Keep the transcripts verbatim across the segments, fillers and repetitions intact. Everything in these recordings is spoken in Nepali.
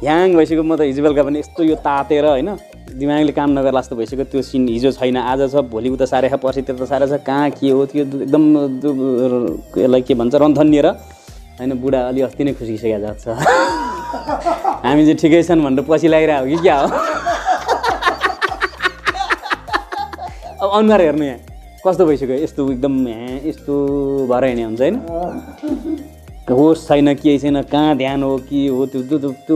ह्याङ भइसक्यो म त हिजो बेलुका पनि यस्तो यो तातेर होइन दिमागले काम नगर्ला जस्तो भइसक्यो त्यो सिन हिजो छैन आज छ भोलि उता सारे छ पर्सि त्यता सारे छ कहाँ के हो त्यो एकदम यसलाई के भन्छ रन्थनिएर होइन बुढा अलि अस्ति नै खुसिसकेको जस्तो छ हामी चाहिँ ठिकै छन् भनेर पछि लागिरहेको कि क्या हो अब अनुहार हेर्नु यहाँ कस्तो भइसक्यो यस्तो एकदम यहाँ यस्तो भएर हिँड्ने हुन्छ होइन होस् छैन केही छैन कहाँ ध्यान हो के हो त्यो त्यो त्यो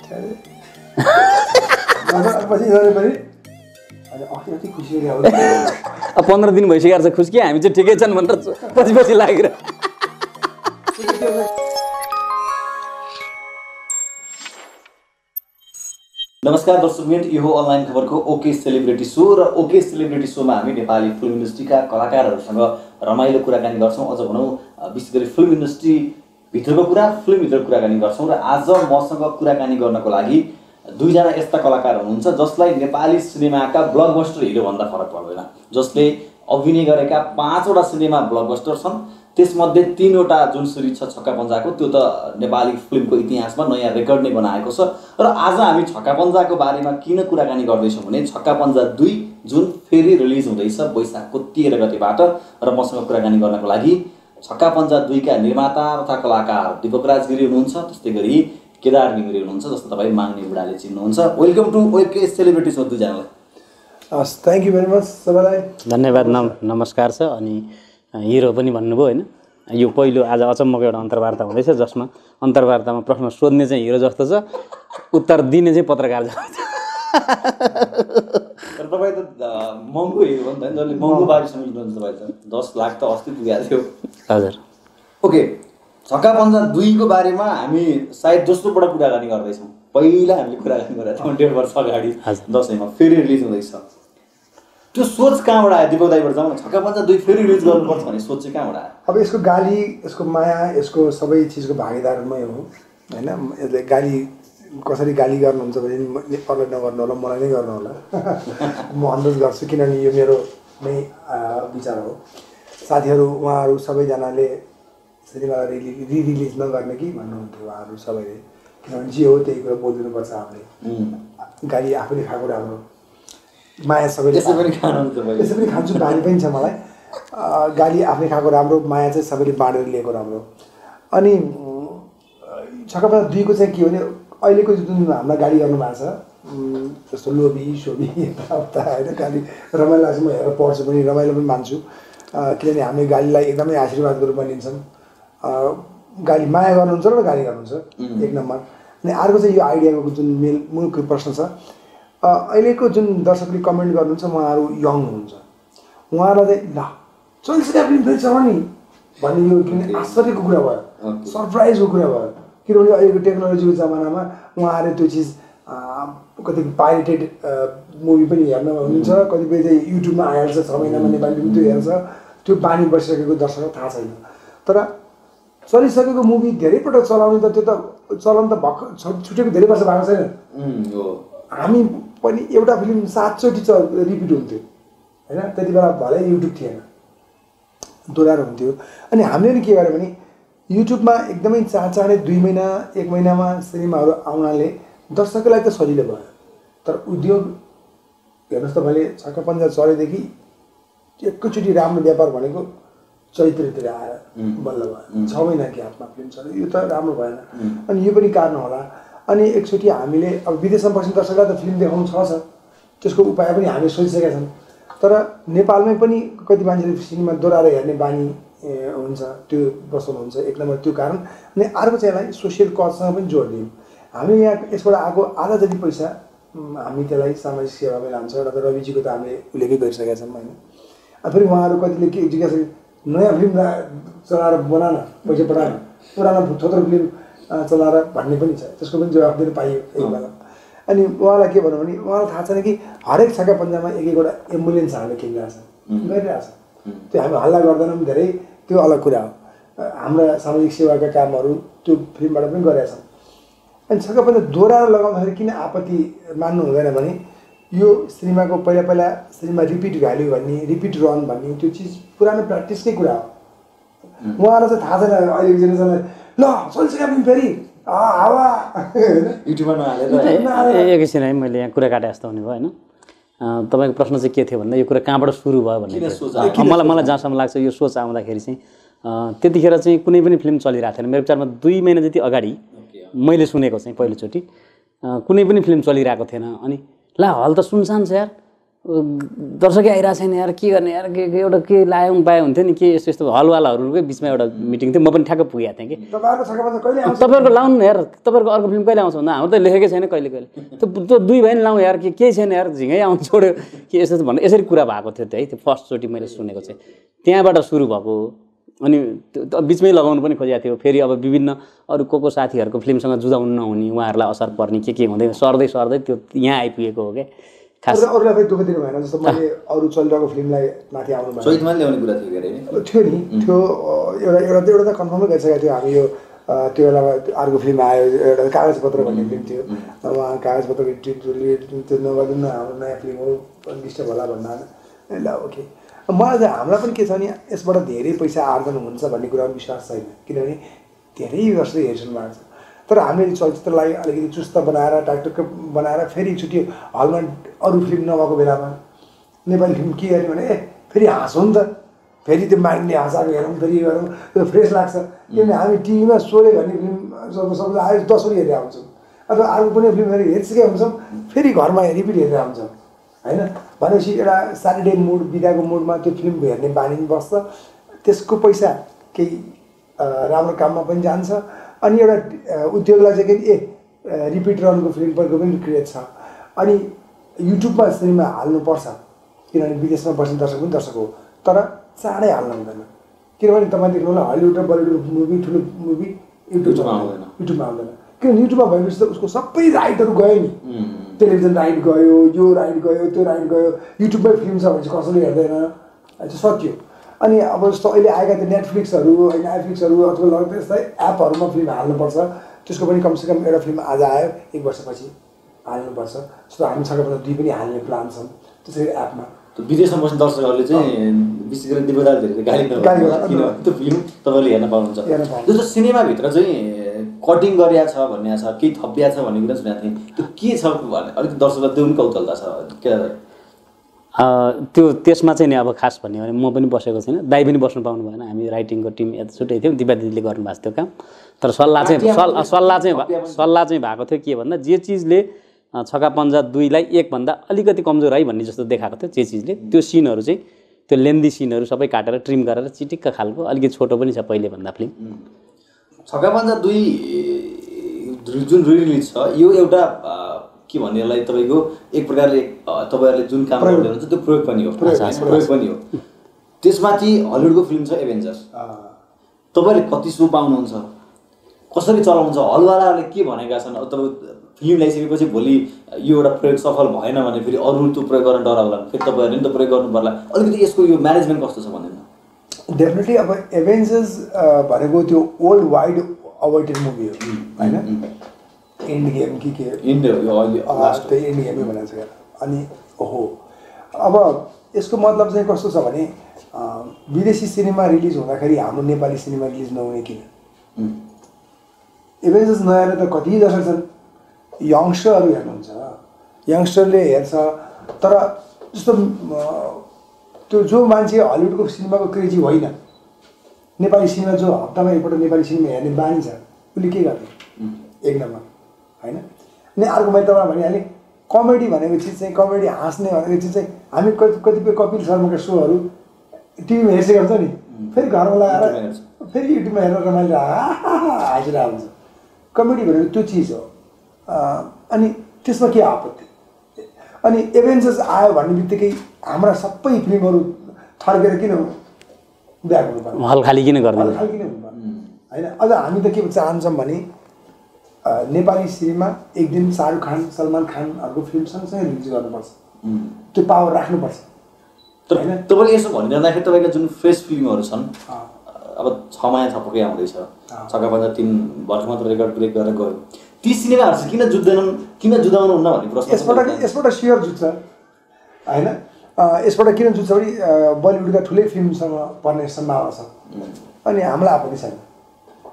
अब पन्ध्र दिन भइसकेको छ खुसी हामी चाहिँ ठिकै छन् भनेर पछि पछि लागेर नमस्कार दर्शकवृन्द, यो हो अनलाइन खबरको ओके सेलिब्रिटी सो र ओके सेलिब्रिटी सोमा हामी नेपाली फिल्म इन्डस्ट्रीका कलाकारहरूसँग रमाइलो कुराकानी गर्छौँ। अझ भनौँ विशेष गरी फिल्म इन्डस्ट्री भित्रको कुरा फिल्मभित्र कुराकानी गर्छौँ र आज मसँग कुराकानी गर्नको लागि दुईजना यस्ता कलाकार हुनुहुन्छ जसलाई नेपाली सिनेमाका ब्लकबस्टर हिरो भन्दा फरक पर्दैन, जसले अभिनय गरेका पाँचवटा सिनेमा ब्लकबस्टर छन्। त्यसमध्ये तीनवटा जुन सिरिज छ छक्का पञ्जाको त्यो त नेपाली फिल्मको इतिहासमा नयाँ रेकर्ड नै बनाएको छ। र आज हामी छक्का पञ्जाको बारेमा किन कुराकानी गर्दैछौँ भने छक्का पञ्जा दुई जुन फेरि रिलिज हुँदैछ वैशाखको तेह्र गतेबाट र मसँग कुराकानी गर्नको लागि छक्का पञ्जा दुईका निर्माता तथा कलाकार दीपक राज गिरी हुनुहुन्छ, त्यस्तै गरी केदार घिमिरे हुनुहुन्छ जस्तो तपाईँ माग्ने बुढाले चिन्नुहुन्छ। Welcome to okay celebrity show दुईजनालाई। हस्, थ्याङ्क यू भेरी मच सबैलाई धन्यवाद। नम नमस्कार छ। अनि हिरो पनि भन्नुभयो होइन, यो पहिलो आज अचम्मको एउटा अन्तर्वार्ता हुँदैछ जसमा अन्तर्वार्तामा प्रश्न सोध्ने चाहिँ हिरो जस्तो छ, उत्तर दिने चाहिँ पत्रकार जस्तो छ। तर तपाईँ त महँगो हिरो हो नि त, जसले महँगो बारी समेट्नुहुन्छ। तपाईँ त दस लाख त अस्ति पुगेको थियो। हजुर। ओके, छक्का पञ्जा दुईको बारेमा हामी सायद दोस्रो पटक कुराकानी गर्दैछौँ। पहिला हामीले कुराकानी गरेका थियौँ डेढ वर्ष अगाडि दसैँमा, फेरि रिलिज हुँदैछ। त्यो सोच कहाँबाट आयो दीपक दाइबाट? जाउँ न, छक्का पञ्जा दुई फेरि रिलिज गर्नुपर्छ भन्ने सोच चाहिँ कहाँबाट आयो? अब यसको गाली, यसको माया, यसको सबै चिजको भागीदारमै हो होइन। यसले गाली कसरी गाली गर्नुहुन्छ भने अरूलाई नगर्नु होला, मलाई नै गर्नु होला। म अनुरोध गर्छु किनभने यो मेरो नै विचार हो। साथीहरू उहाँहरू सबैजनाले सिनेमा रिलि रि रिलिज नगर्ने कि भन्नुहुन्थ्यो उहाँहरू सबैले, किनभने जे हो त्यही कुरा बोलिदिनुपर्छ हामीले। गाली आफूले खाएको राम्रो, माया सबैले यसै पनि खानुहुन्छ? यसै पनि खान्छु, बानी पनि छ मलाई। गाली आफूले खाएको राम्रो, माया चाहिँ सबैले बाँडेर लिएको राम्रो। अनि छक्का पञ्जा दुईको चाहिँ के हो भने अहिलेको जुन हामीलाई गाली गर्नुभएको छ जस्तो लोभी सोभी यताउता होइन, गाली रमाइलो लाग्छ। म हेरेर पढ्छु पनि, रमाइलो पनि मान्छु, किनभने हामीले गालीलाई एकदमै आशीर्वादको रूपमा लिन्छौँ। गाली माया गर्नुहुन्छ र गाली गर्नुहुन्छ एक नम्बर। अनि अर्को चाहिँ यो आइडियाको जुन मेल मूल प्रश्न छ, अहिलेको जुन दर्शकले कमेन्ट गर्नुहुन्छ उहाँहरू यङ हुनुहुन्छ, उहाँहरूलाई चाहिँ ल चलिसकेको फिल्म फेरि चलाउने भन्ने यो किन आश्चर्यको कुरा भयो, सरप्राइजको कुरा भयो। किनभने अहिलेको टेक्नोलोजीको जमानामा उहाँहरूले त्यो चिज कतिपय पाइरेटेड मुभी पनि हेर्न हुनुहुन्छ, कतिपय चाहिँ युट्युबमा आइहाल्छ, छ महिनामा नेपाली फिल्म त्यो हेर्छ, त्यो बानी बसिसकेको दर्शकलाई थाहा छैन। तर चलिसकेको मुभी धेरैपल्ट चलाउने त त्यो त चलन त भर्खर छुटेको धेरै वर्ष भएको छैन। हामी पनि एउटा फिल्म सातचोटि च रिपिट हुन्थ्यो होइन, त्यति बेला भलै युट्युब थिएन, दोहोऱ्याएर हुन्थ्यो। अनि हामीले पनि के गर्यो भने युट्युबमा एकदमै चाँड चाँडै दुई महिना एक महिनामा सिनेमाहरू आउनाले दर्शकलाई त सजिलो भयो। तर उद्योग हेर्नुहोस् त, मैले छक्का पञ्जा चलेदेखि एकैचोटि राम्रो व्यापार भनेको चैत्रतिर आएर बल्ल भयो, छ महिना ग्यापमा फिल्म चल्यो, यो त राम्रो भएन। अनि यो पनि कारण होला। अनि एकचोटि हामीले अब विदेशमा बस्ने दर्शकलाई त फिल्म देखाउनु छ छ त्यसको उपाय पनि हामीले सोचिसकेका छौँ। तर नेपालमै पनि कति मान्छेले सिनेमा दोहोऱ्याएर हेर्ने बानी हुन्छ, त्यो बसाउनुहुन्छ एक नम्बर त्यो कारण। अनि अर्को चाहिँ यसलाई सोसियल कजसँग पनि जोड दियौँ हामी। यहाँ यसबाट आएको आधा जति पैसा हामी त्यसलाई सामाजिक सेवामै लान्छौँ। एउटा त रविजीको त हामीले उल्लेखै गरिसकेका छौँ होइन। फेरि उहाँहरू कतिले के जिज्ञासा नयाँ फिल्म चलाएर बनान पैसा पठाएन, पुरानो थोत्रो फिल्म चलाएर भन्ने पनि छ, त्यसको पनि जवाफ दिन पाइयो एक बेला। अनि उहाँलाई के भन्नु भने उहाँलाई थाहा छैन कि हरेक छक्का पञ्जामा एक एकवटा एम्बुलेन्स हामीले किनिरहेको छ, गरिरहेको छ। त्यो हामी हल्ला गर्दैनौँ धेरै, त्यो अलग कुरा हो। हाम्रा सामाजिक सेवाका कामहरू त्यो फिल्मबाट पनि गरेका छौँ। अनि छक्का पञ्जा दोहोऱ्याएर लगाउँदाखेरि किन आपत्ति मान्नु हुँदैन भने यो सिनेमाको पहिला पहिला सिनेमा रिपिट भ्याल्यु भन्ने, रिपिट रन भन्ने त्यो चिज पुरानो प्र्याक्टिसकै कुरा हो। उहाँहरूलाई चाहिँ थाहा छैन अहिलेको जेनेरेसनलाई, ल चलिसक्यो फिल्म फेरि हावा युट्युबमा नहालेर एकैछिन है मैले यहाँ कुरा काटे जस्तो हुने भयो होइन तपाईँको प्रश्न चाहिँ के थियो भन्दा यो कुरा कहाँबाट सुरु भयो भन्ने थियो मलाई मलाई जहाँसम्म लाग्छ यो सोच आउँदाखेरि चाहिँ त्यतिखेर चाहिँ कुनै पनि फिल्म चलिरहेको थिएन मेरो विचारमा दुई महिना जति अगाडि मैले सुनेको चाहिँ पहिलोचोटि कुनै पनि फिल्म चलिरहेको थिएन अनि ला हल त सुनसान छ यार दर्शकै आइरहेको छैन यार के गर्ने यार के एउटा के लायौँ पाए हुन्थ्यो नि के यस्तो यस्तो हलवालाहरूकै बिचमा एउटा मिटिङ थियो म पनि ठ्याक्क पुगेको थिएँ कि तपाईँहरूको लाउनु न यार तपाईँहरूको अर्को फिल्म कहिले आउँछ भन्दा हाम्रो त लेखेकै छैन कहिले कहिले त्यो त्यो दुई भाइ लाउँ यार के केही छैन यार झिँगै आउनु छोड्यो के यस्तो भन्नु यसरी कुरा भएको थियो है त्यो फर्स्टचोटि मैले सुनेको चाहिँ त्यहाँबाट सुरु भएको अनि बिचमै लगाउनु पनि खोजेको थियो फेरि अब विभिन्न अरू को को साथीहरूको फिल्मसँग जुझाउनु नहुने उहाँहरूलाई असर पर्ने के के हुँदै सर्दै सर्दै त्यो यहाँ आइपुगेको हो क्या खास अरूलाई पनि दुःख दिनु भएन जस्तो मैले अरू चलिरहेको फिल्मलाई माथि आउनु भएन सहितमा ल्याउने कुरा थियो अरे थियो नि त्यो एउटा एउटा एउटा त कन्फर्मै गरिसकेको थियो हामी यो त्यो बेला अर्को फिल्म आयो एउटा कागजपत्र भन्ने फिल्म थियो उहाँ कागजपत्रको त्यो नगरिदिनु न हाम्रो नयाँ फिल्म हो डिस्टर्ब होला भन्दा ल ओके मलाई चाहिँ हामीलाई पनि के छ भने यसबाट धेरै पैसा आर्जन हुन्छ भन्ने कुरामा विश्वास छैन किनभने धेरै वर्षले हेर्छन् भएको छ तर हामीले चलचित्रलाई अलिकति चुस्त बनाएर टाकटुक्क बनाएर फेरि एकचोटि हलमा अरू फिल्म नभएको बेलामा नेपाली फिल्म के हेर्ने भने ए फेरि हाँसौँ नि त फेरि त्यो माइन्डले हाँसाएको हेरौँ फेरि गरौँ त्यो फ्रेस लाग्छ किनभने हामी टिभीमा सोले भन्ने फिल्म सब सबैले आयो दसवटा हेरेर आउँछौँ अथवा अर्को कुनै फिल्म हेरेर हेरिसकेका हुन्छौँ फेरि घरमा रिपिट हेरेर आउँछौँ होइन भनेपछि एउटा स्याटरडे मुड बिदाको मुडमा त्यो फिल्म हेर्ने बानी बस्छ त्यसको पैसा केही राम्रो काममा पनि जान्छ अनि एउटा उद्योगलाई चाहिँ के ए रिपिट रनको फिल्महरूको पनि क्रिएट छ अनि युट्युबमा सिनेमा हाल्नुपर्छ किनभने विदेशमा बस्ने दर्शक पनि दर्शक हो तर चाँडै हाल्नु हुँदैन किनभने तपाईँ देख्नु होला हलिउड र बलिउड मुभी ठुलो मुभी युट्युबमा आउँदैन युट्युबमा आउँदैन किनभने युट्युबमा भएपछि त उसको सबै राइटहरू गयो नि टेलिभिजन राइट गयो यो राइट गयो त्यो राइट गयो युट्युबमै फिल्म छ भने चाहिँ कसैले हेर्दैन चाहिँ सक्यो अनि अब जस्तो अहिले आएका त्यो नेटफ्लिक्सहरू होइन नेटफ्लिक्सहरू अथवा लगभग यस्तै एपहरूमा फिल्म हाल्नुपर्छ त्यसको पनि कमसेकम एउटा फिल्म आज आयो एक वर्षपछि हाल्नुपर्छ जस्तो हामी सकेभन्दा दुई पनि हाल्ने प्लान छन् त्यसरी एपमा विदेशमा बस्ने दर्शकहरूले चाहिँ विशेष गरी दिवदार धेरै गाली किन त्यो फिल्म तपाईँले हेर्न पाउनुहुन्छ जस्तो सिनेमाभित्र चाहिँ कटिङ गरिया छ भन्ने छ केही थपिया छ भन्ने कुरा सुनेको थिएँ त्यो के छ भने अलिकति दर्शकलाई त्यो पनि कौतलता छ के त्यो त्यसमा चाहिँ नि अब खास भन्यो भने म पनि बसेको छैन दाइ पनि बस्नु पाउनु भएन हामी राइटिङको टिम यता छुट्टै थियौँ दिपा दिदीले गर्नुभएको थियो काम तर सल्लाह चाहिँ सल्लाह चाहिँ सल्लाह चाहिँ भएको थियो के भन्दा जे चिजले छक्का पन्जा दुईलाई एकभन्दा अलिकति कमजोर है भन्ने जस्तो देखाएको थियो जे चिजले त्यो सिनहरू चाहिँ त्यो लेन्दी सिनहरू सबै काटेर ट्रिम गरेर चिटिक्क खालको अलिकति छोटो पनि छ पहिले भन्दा फिल्म छक्का पन्जा दुई जुन रिलिज छ यो एउटा के भन्ने यसलाई तपाईँको एक प्रकारले तपाईँहरूले जुन काम गर्नुहुन्छ त्यो प्रयोग पनि हो प्रयोग पनि हो त्यसमाथि हलिउडको फिल्म छ एभेन्जर्स तपाईँहरूले कति सो पाउनुहुन्छ कसरी चलाउँछ हलवालाहरूले के भनेका छन् अब तपाईँ फिल्म ल्याइसकेपछि भोलि यो एउटा प्रयोग सफल भएन भने फेरि अरू त्यो प्रयोग गर्न डराउला फेरि तपाईँहरूले पनि त प्रयोग गर्नु पर्ला अलिकति यसको यो म्यानेजमेन्ट कस्तो छ भन्दैन डेफिनेटली अब एभेन्जर्स भनेको त्यो वर्ल्ड वाइड अवेटेड मुभी हो होइन एन्ड गेम कि के इन्ड त्यही एन्ड गेमै भनेको छ अनि ओहो अब यसको मतलब चाहिँ कस्तो छ भने विदेशी सिनेमा रिलिज हुँदाखेरि हाम्रो नेपाली सिनेमा रिलिज नहुने किन एभेन्जर्स नहेरेर त कति दर्शक छन् यङ्स्टरहरू हेर्नुहुन्छ यङ्स्टरले हेर्छ तर जस्तो त्यो जो मान्छे हलिउडको सिनेमाको क्रेजी होइन नेपाली सिनेमा जो हप्तामा एकपल्ट नेपाली सिनेमा हेर्ने बानी छ उसले के गर्ने एक नम्बर होइन अनि अर्को मैले तपाईँलाई भनिहालेँ कमेडी भनेको चिज चाहिँ कमेडी हाँस्ने भनेको चिज चाहिँ हामी कति कतिपय कपिल शर्माका सोहरू टिभीमा हेरिसकेको हुन्छ नि फेरि घरमा लगाएर फेरि युट्युबमा हेरेर रमाइलो हाँसिरहेको हुन्छ कमेडी भनेको त्यो चिज हो अनि त्यसमा के आपत्ति अनि एभेन्जर्स आयो भन्ने बित्तिकै हाम्रा सबै फिल्महरू थर्केर किन ब्याक हुनु हल खाली किन गर्दैन खाली किन हुनु होइन अझ हामी त के चाहन्छौँ भने नेपाली सिनेमा एक दिन शाहरुख खान सलमान खानहरूको फिल्म सँगसँगै रिलिज गर्नुपर्छ त्यो पावर राख्नुपर्छ होइन तपाईँले यसो भनिरहँदाखेरि तपाईँको जुन फ्रेस फिल्महरू छन् अब छ माया थपकै आउँदैछ छक्का पन्जा तिन वर्ष मात्र रेकर्ड ब्रेक गरेर गयो ती सिनेमाहरू चाहिँ किन जुत्दैनन् किन जुदाउनुहुन्न भन्ने प्रश्न यसबाट यसबाट स्योर जुत्छ होइन यसबाट किन जुत्छ भने बलिउडका ठुलै फिल्मसँग पर्ने सम्भावना छ अनि हामीलाई आपत्ति छैन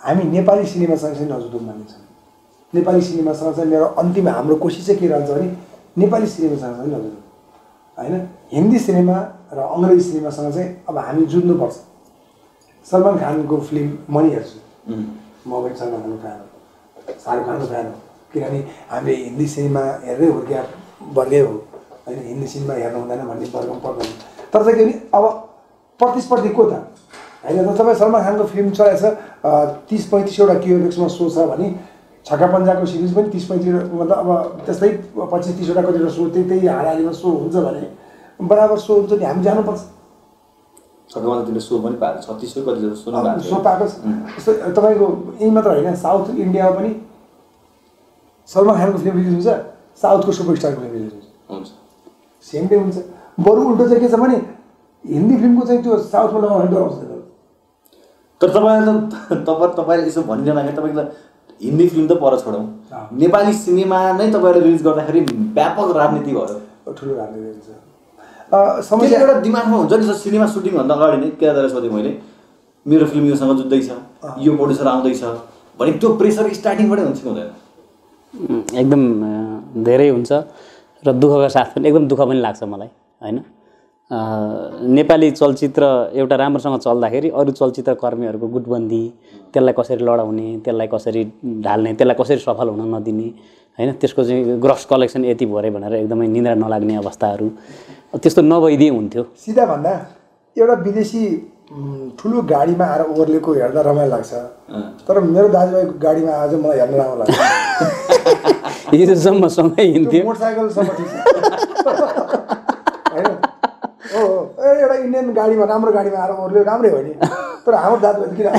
हामी नेपाली सिनेमासँग चाहिँ नजुटौँ भन्ने छ। नेपाली सिनेमासँग चाहिँ मेरो अन्तिम हाम्रो कोसिस चाहिँ के रहन्छ भने नेपाली सिनेमासँग चाहिँ नजुटौँ होइन। हिन्दी सिनेमा र अङ्ग्रेजी सिनेमासँग चाहिँ अब हामी जुझ्नुपर्छ। सलमान खानको फिल्म म नि हेर्छु, म पनि सलमान खानको फ्यान हो, शाहरुख खानको फ्यान हो, किनभने हामीले हिन्दी सिनेमा हेर्दै हुर्किया वर्गै हो होइन। हिन्दी सिनेमा हेर्नु हुँदैन भन्ने वर्गमा पर्दैन। तर चाहिँ के भने अब प्रतिस्पर्धी को त होइन। त तपाईँ सलमान खानको फिल्म चलाएछ तिस पैँतिसवटा क्युएफएक्समा सो छ भने छक्का पन्जाको सिरिज पनि तिस पैँतिस मतलब अब त्यस्तै पच्चिस तिसवटा कतिवटा सो त्यही त्यही हाराहारीमा सो हुन्छ भने बराबर सो हुन्छ नि हामी जानुपर्छ। छक्का पन्जा सो पनि पाएको छत्तिस सौ कति सो सो पाएको छ। जस्तो तपाईँको यहीँ मात्र होइन, साउथ इन्डियामा पनि सलमान खानको फिल्म रिलिज हुन्छ, साउथको सुपरस्टारको फिल्म रिलिज हुन्छ, सेम डे हुन्छ। बरु उल्टो चाहिँ के छ भने हिन्दी फिल्मको चाहिँ त्यो साउथमा लगाउने डराउँछ। तर तपाईँले त तपाईँ तपाईँले यसो भनिरहँदाखेरि तपाईँको त हिन्दी फिल्म त पर छोडौँ, नेपाली सिनेमा नै तपाईँहरूले रिलिज गर्दाखेरि व्यापक राजनीति भयो, ठुलो राजनीति हुन्छ। समस्या एउटा दिमागमा हुन्छ नि, सिनेमा सुटिङभन्दा अगाडि नै के गरेर सोधेँ मैले, मेरो फिल्म योसँग जुत्दैछ, यो प्रड्युसर आउँदैछ भने त्यो प्रेसर स्टार्टिङबाटै हुन्छ कि हुँदैन? एकदम धेरै हुन्छ र दुःखका साथ पनि एकदम दुःख पनि लाग्छ मलाई होइन। नेपाली चलचित्र एउटा राम्रोसँग चल्दाखेरि अरू चलचित्र कर्मीहरूको गुटबन्दी, त्यसलाई कसरी लडाउने, त्यसलाई कसरी ढाल्ने, त्यसलाई कसरी सफल हुन नदिने होइन, त्यसको चाहिँ ग्रस कलेक्सन यति भयो अरे भनेर एकदमै निन्द्रा नलाग्ने अवस्थाहरू त्यस्तो नभइदिए हुन्थ्यो। सिधा भन्दा एउटा विदेशी ठुलो गाडीमा आएर ओर्लेको हेर्दा रमाइलो लाग्छ, तर मेरो दाजुभाइको गाडीमा आज मलाई हेर्न राम्रो लाग्छ। हिजोसम्म सँगै हिँड्थ्यो, मोटरसाइकलसम्म ठिक छ होइन। हो एउटा इन्डियन गाडीमा राम्रो गाडीमा आएर ओर्ल्यो राम्रै हो नि, तर हाम्रो दाजुभाइ किन?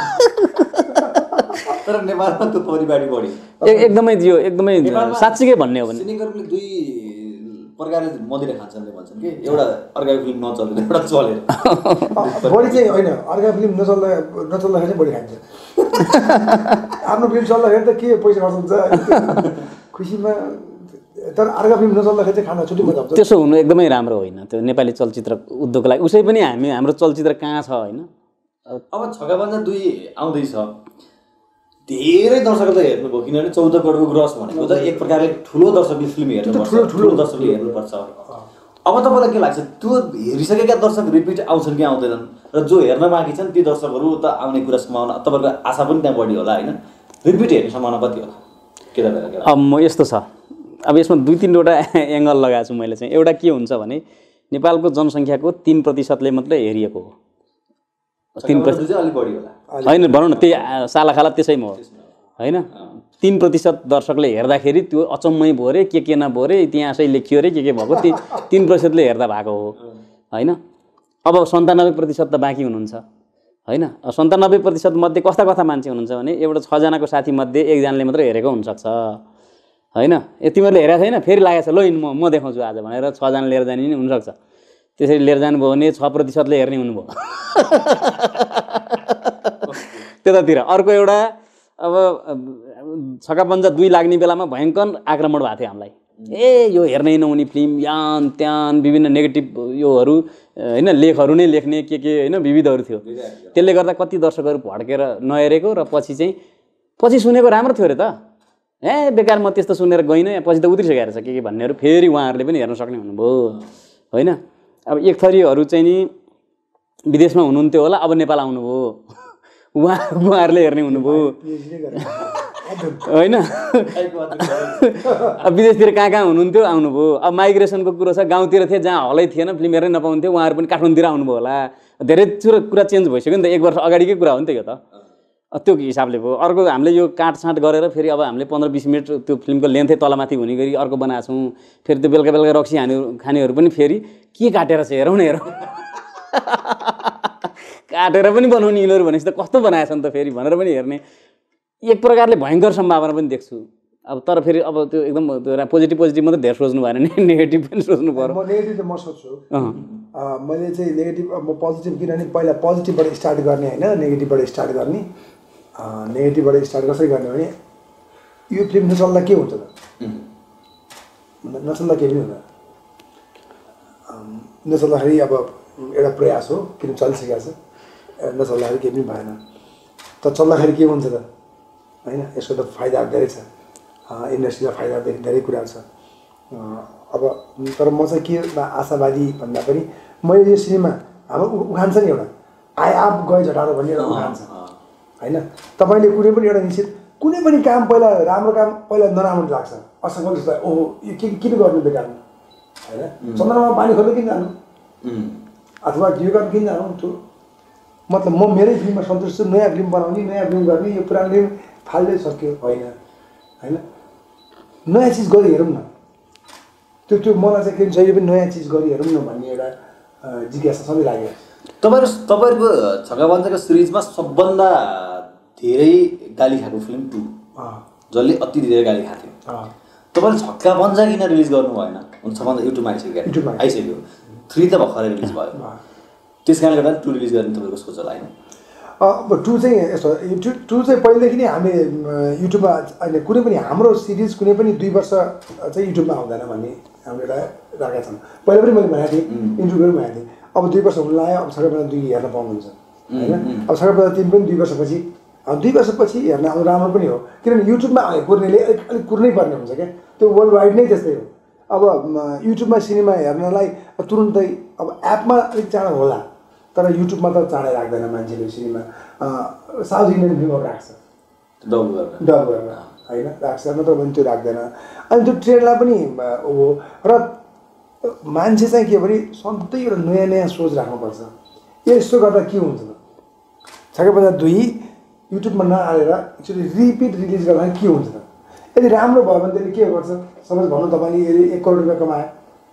तर नेपालमा त्यो परिवारी बढी एकदमै थियो, एकदमै साँच्चीकै भन्ने हो भने सिनेमाहरूले दुई प्रकारले मदिरा खान्छन् भन्छन् कि एउटा अर्काको फिल्म नचलेर एउटा चलेर बढी चाहिँ होइन। अर्काको फिल्म नचल्दा नचल्दाखेरि चाहिँ बढी खान्छ। आफ्नो फिल्म चल्दाखेरि त के पैसा खर्च हुन्छ खुसीमा, तर अर्का फिल्म नचल्दाखेरि चाहिँ खाना छुट्टै मजा आउँछ। त्यसो हुनु एकदमै राम्रो होइन त्यो नेपाली चलचित्र उद्योगको लागि। उसै पनि हामी हाम्रो चलचित्र कहाँ छ होइन। अब छक्का पन्जा दुई आउँदैछ, धेरै दर्शकले हेर्नुभयो किनभने चौध करोडको ग्रस भनेको त एक प्रकारले ठुलो दर्शकले फिल्म हेर्नुपर्छ, ठुलो दर्शकले हेर्नुपर्छ। अब तपाईँलाई के लाग्छ त्यो हेरिसकेका दर्शक रिपिट आउँछन् कि आउँदैनन्, र जो हेर्न बाँकी छन् ती दर्शकहरू त आउने कुरा सम्भावना तपाईँहरूको आशा पनि त्यहाँ बढी होला होइन, रिपिट हेर्ने सम्भावना कति होला के त? अब म यस्तो छ, अब यसमा दुई तिनवटा एङ्गल लगाएको छु मैले चाहिँ। एउटा के हुन्छ भने नेपालको जनसङ्ख्याको तिन प्रतिशतले मात्रै हेरिएको हो, तिन प्रतिशत अलिक बढी होला होइन भनौँ न, त्यही सालाखाला त्यसैमा हो होइन। तिन प्रतिशत दर्शकले हेर्दाखेरि त्यो अचम्मै भयो अरे, के के नभयो अरे, इतिहासै लेखियो अरे, के के भएको ती तिन प्रतिशतले हेर्दा भएको हो होइन। अब सन्तानब्बे प्रतिशत त बाँकी हुनुहुन्छ होइन। सन्तानब्बे प्रतिशत मध्ये कस्ता कस्ता मान्छे हुनुहुन्छ भने एउटा छजनाको साथीमध्ये एकजनाले मात्रै हेरेको हुनसक्छ होइन। ए तिमीहरूले हेरेको छैन, फेरि लागेको छ, ल म म देखाउँछु आज भनेर छजना लिएर जाने नि हुनसक्छ। त्यसरी लिएर जानुभयो भने छ प्रतिशतले हेर्ने हुनुभयो त्यतातिर। अर्को एउटा अब छक्का पन्जा दुई लाग्ने बेलामा भयङ्कर आक्रमण भएको थियो हामीलाई, ए यो हेर्नै नहुने फिल्म, यान त्यान विभिन्न नेगेटिभ योहरू होइन, लेखहरू नै लेख्ने के के होइन विविधहरू थियो। त्यसले गर्दा कति दर्शकहरू भड्केर नहेरेको र पछि चाहिँ पछि सुनेको राम्रो थियो अरे त, ए बेकार म त्यस्तो सुनेर गइनँ, पछि त उत्रिसकेको रहेछ के के भन्नेहरू फेरि उहाँहरूले पनि हेर्न सक्ने हुनुभयो होइन। अब एक थरीहरू चाहिँ नि विदेशमा हुनुहुन्थ्यो होला, अब नेपाल आउनुभयो, उहाँ उहाँहरूले हेर्ने हुनुभयो होइन। अब विदेशतिर कहाँ कहाँ हुनुहुन्थ्यो आउनुभयो। अब माइग्रेसनको कुरो छ, गाउँतिर थिए जहाँ हलै थिएन फिल्म हेर्नै नपाउँथ्यो, उहाँहरू पनि काठमाडौँतिर आउनुभयो होला। धेरै कुरा चेन्ज भइसक्यो नि त, एक वर्ष अगाडिकै कुरा हो नि त यो त। त्यो हिसाबले भयो। अर्को हामीले यो काटछाँट गरेर फेरि अब हामीले पन्ध्र बिस मिनट त्यो फिल्मको लेन्थै तलमाथि हुने गरी अर्को बनाएको छौँ। फेरि त्यो बेलुका बेलुका रक्सी हाने खानेहरू पनि फेरि के काटेर चाहिँ हेरौँ न हेरौँ काटेर पनि बनाउने यिनीहरू भनेपछि त कस्तो बनाएछ नि त फेरि भनेर पनि हेर्ने एक प्रकारले भयङ्कर सम्भावना पनि देख्छु। अब तर फेरि अब त्यो एकदम त्यो पोजिटिभ पोजिटिभ मात्रै धेरै सोच्नु भएन नि, नेगेटिभ पनि सोच्नु पर्यो। म नेगेटिभ त म सोच्छु, मैले चाहिँ नेगेटिभ म पोजिटिभ किनभने पहिला पोजिटिभबाट स्टार्ट गर्ने होइन, नेगेटिभबाट स्टार्ट गर्ने। नेगेटिभबाट स्टार्ट कसरी गर्ने भने यो फिल्म नचल्दा के हुन्छ त, नचल्दा केही पनि हुँदैन। नचल्दाखेरि अब एउटा प्रयास हो, किन चलिसकेको छ, नचल्दाखेरि केही पनि भएन। त चल्दाखेरि के हुन्छ त होइन यसको त फाइदा धेरै छ इन्डस्ट्रीलाई फाइदा धेरै धेरै कुरा छ अब तर म चाहिँ के आशावादी भन्दा पनि मैले यो सिनेमा हाम्रो उखान छ नि एउटा आए आप गए झटारो भन्ने एउटा उखान छ होइन तपाईँले कुनै पनि एउटा निश्चित कुनै पनि काम पहिला राम्रो काम पहिला नराम्रो लाग्छ असफल जस्तो ओहो यो के किन गर्नु बेकार होइन चन्द्रमामा पानी खोज्नु किन जानु अथवा यो गर्नु किन जानु त्यो मतलब म मेरै फिल्ममा सन्तुष्ट छु नयाँ फिल्म बनाउने नयाँ फिल्म गर्ने यो पुरानो फिल्म फाल्दै सक्यो होइन होइन नयाँ चिज गरी हेरौँ न त्यो त्यो मलाई चाहिँ के छ यो पनि नयाँ चिज गरी हेरौँ न भन्ने एउटा जिज्ञासा सधैँ लाग्यो तपाईँहरू तपाईँहरूको छक्का पञ्जाको सिरिजमा सबभन्दा धेरै गाली खाएको फिल्म टू जसले अति धेरै गाली खाएको थियो तपाईँले छक्का पञ्जा किन रिलिज गर्नु भएन छक्का पञ्जा युट्युबमा आइसक्यो आइसक्यो थ्री त भर्खरै रिलिज भयो त्यस कारणले गर्दा टू रिलिज गर्ने तपाईँको सोच होला होइन अब टू चाहिँ यस्तो टू टू चाहिँ पहिलेदेखि नै हामी युट्युबमा अहिले कुनै पनि हाम्रो सिरिज कुनै पनि दुई वर्ष चाहिँ युट्युबमा आउँदैन भन्ने हाम्रो एउटा राखेका छन् पहिला पनि मैले भनेको थिएँ इन्टरभ्यू पनि भनेको थिएँ अब दुई वर्ष हुन लाग्यो अब छक्का पञ्जा दुई हेर्न पाउनुहुन्छ होइन अब छक्का पञ्जा तिन पनि दुई वर्षपछि दुई वर्षपछि हेर्न आउनु राम्रो पनि हो किनभने युट्युबमा कुर्नेले अलिक अलिक कुर्नै पर्ने हुन्छ क्या त्यो वर्ल्ड वाइड नै त्यस्तै हो अब युट्युबमा सिनेमा हेर्नलाई तुरुन्तै अब एपमा अलिक चाँडो होला तर युट्युबमा त चाँडै राख्दैन मान्छेले सिनेमा साउथ इन्डियन फिल्महरू राख्छ डब गरेर डब गरेर होइन राख्छ नत्र भने त्यो राख्दैन अनि त्यो ट्रेन्डलाई पनि हो र मान्छे चाहिँ के भने सधैँ एउटा नयाँ नयाँ सोच राख्नुपर्छ यस्तो गर्दा के हुन्छ त छक्का पञ्जा दुई युट्युबमा नहालेर एक्चुअली रिपिट रिलिज गर्दा के हुन्छ त यदि राम्रो भयो भने त्यसले के गर्छ सपोज भन्नु तपाईँले यदि एक करोड रुपियाँ कमायो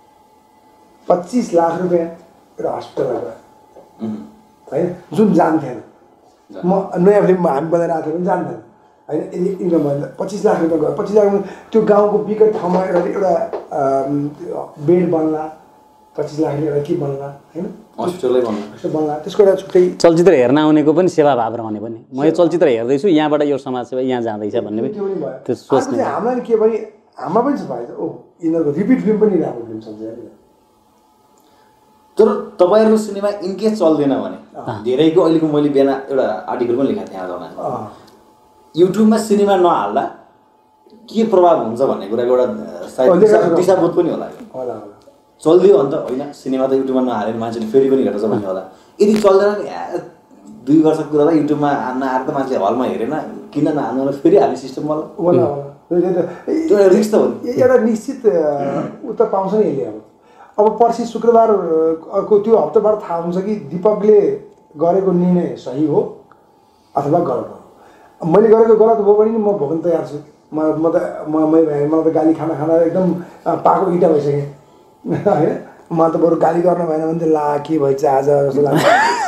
पच्चिस लाख रुपियाँ एउटा हस्पिटलमा गयो होइन जुन जान्थेन म नयाँ फिल्ममा हामी बनाएर आएको थियो भने जान्थेन होइन यदि इन्कम भयो पच्चिस लाख रुपियाँ गयो पच्चिस लाख त्यो गाउँको विकट ठाउँमा एउटा एउटा बेड बन्ला पच्चिस लाखले एउटा के बन्ला होइन हस्पिटलै बन्ला बन्ला त्यसको एउटा छुट्टै चलचित्र हेर्न आउनेको पनि सेवा भाव रहने पनि म यो चलचित्र हेर्दैछु यहाँबाट यो समाज सेवा यहाँ जाँदैछ भन्ने पनि त्यो सोच्ने हामीलाई के भने हाम्रो पनि छ भएछ ओ यिनीहरूको रिपिट फिल्म पनि राम्रो फिल्म छ तर तपाईँहरूको सिनेमा इनकेस चल्दैन भने धेरैको अहिलेको मैले बिहान एउटा आर्टिकल पनि लेखाएको थिएँ आजमा युट्युबमा सिनेमा नहाल्दा के प्रभाव हुन्छ भन्ने कुराको एउटा सायद दिशाबोध पनि होला होला चल्दियो भने त होइन सिनेमा त युट्युबमा नहालेर मान्छेले फेरि पनि हेर्छ भन्ने होला यदि चल्दैन दुई वर्षको कुरा त युट्युबमा नआएर त मान्छे हलमा हेरेन किन नहाल्नु फेरि हाल्ने सिस्टम होला होला त्यो रिक्स त हो एउटा निश्चित उता पाउँछ नि यसले अब अब पर्सि शुक्रबारको त्यो हप्ताबाट थाहा हुन्छ कि दीपकले गरेको निर्णय सही हो अथवा गलत हो मैले गरेको गलत हो भने म भोग्न तयार छु म म त म मलाई त गाली खाना खाना एकदम पाको इँटा भइसकेँ होइन म त बरु गाली गर्न भएन भने त ला के भएछ आज जस्तो लाग्छ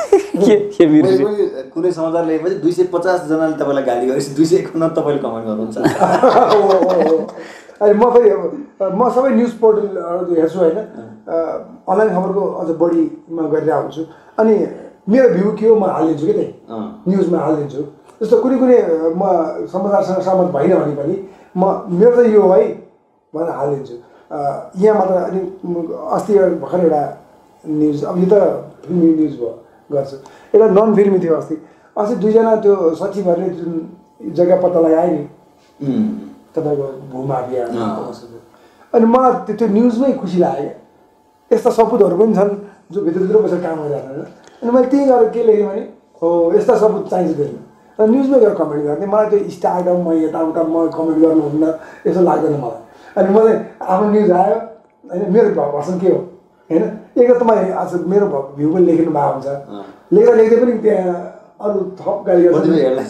कुनै समाचार लेखेपछि दुई सय पचासजनाले तपाईँलाई गाली गरेपछि दुई सय एकाउन्न तपाईँले कमेन्ट गर्नुहुन्छ अनि म फेरि अब म सबै न्युज पोर्टलहरू हेर्छु होइन अनलाइन खबरको अझ बढीमा गरिरहेको हुन्छु अनि मेरो भ्यू के हो म हालिदिन्छु कि त्यही न्युजमा हालिदिन्छु जस्तो कुनै कुनै म समाचारसँग सहमत भएन भने पनि म मेरो त यो है भनेर हालिदिन्छु यहाँ मात्र अनि अस्ति भर्खर एउटा न्युज अब यो त फिल्मी न्युज भयो गर्छु एउटा नन फिल्मी थियो अस्ति अस्ति दुईजना त्यो सचिवहरूले जुन जग्गा पत्ता लगाए नि तपाईँको भूमाफिया अनि मलाई त्यो न्युजमै खुसी लाग्यो यस्ता सपुतहरू पनि छन् जो भित्रभित्र बसेर काम गरिरहेको अनि मैले त्यही गरेर के लेखेँ भने हो यस्ता सपुत चाहिन्छ त्यसमा र न्युजमै गएर कमेन्ट गर्ने मलाई त्यो स्टार्टअप म यताउता म कमेन्ट गर्नुहुन्न यस्तो लाग्दैन मलाई अनि मलाई आफ्नो न्युज आयो होइन मेरो भर्सन के हो होइन एक त तपाईँ आज मेरो भ्यू पनि लेखिनु भएको हुन्छ लेख्दा लेख्दै पनि त्यहाँ अरू थप गाली गर्छ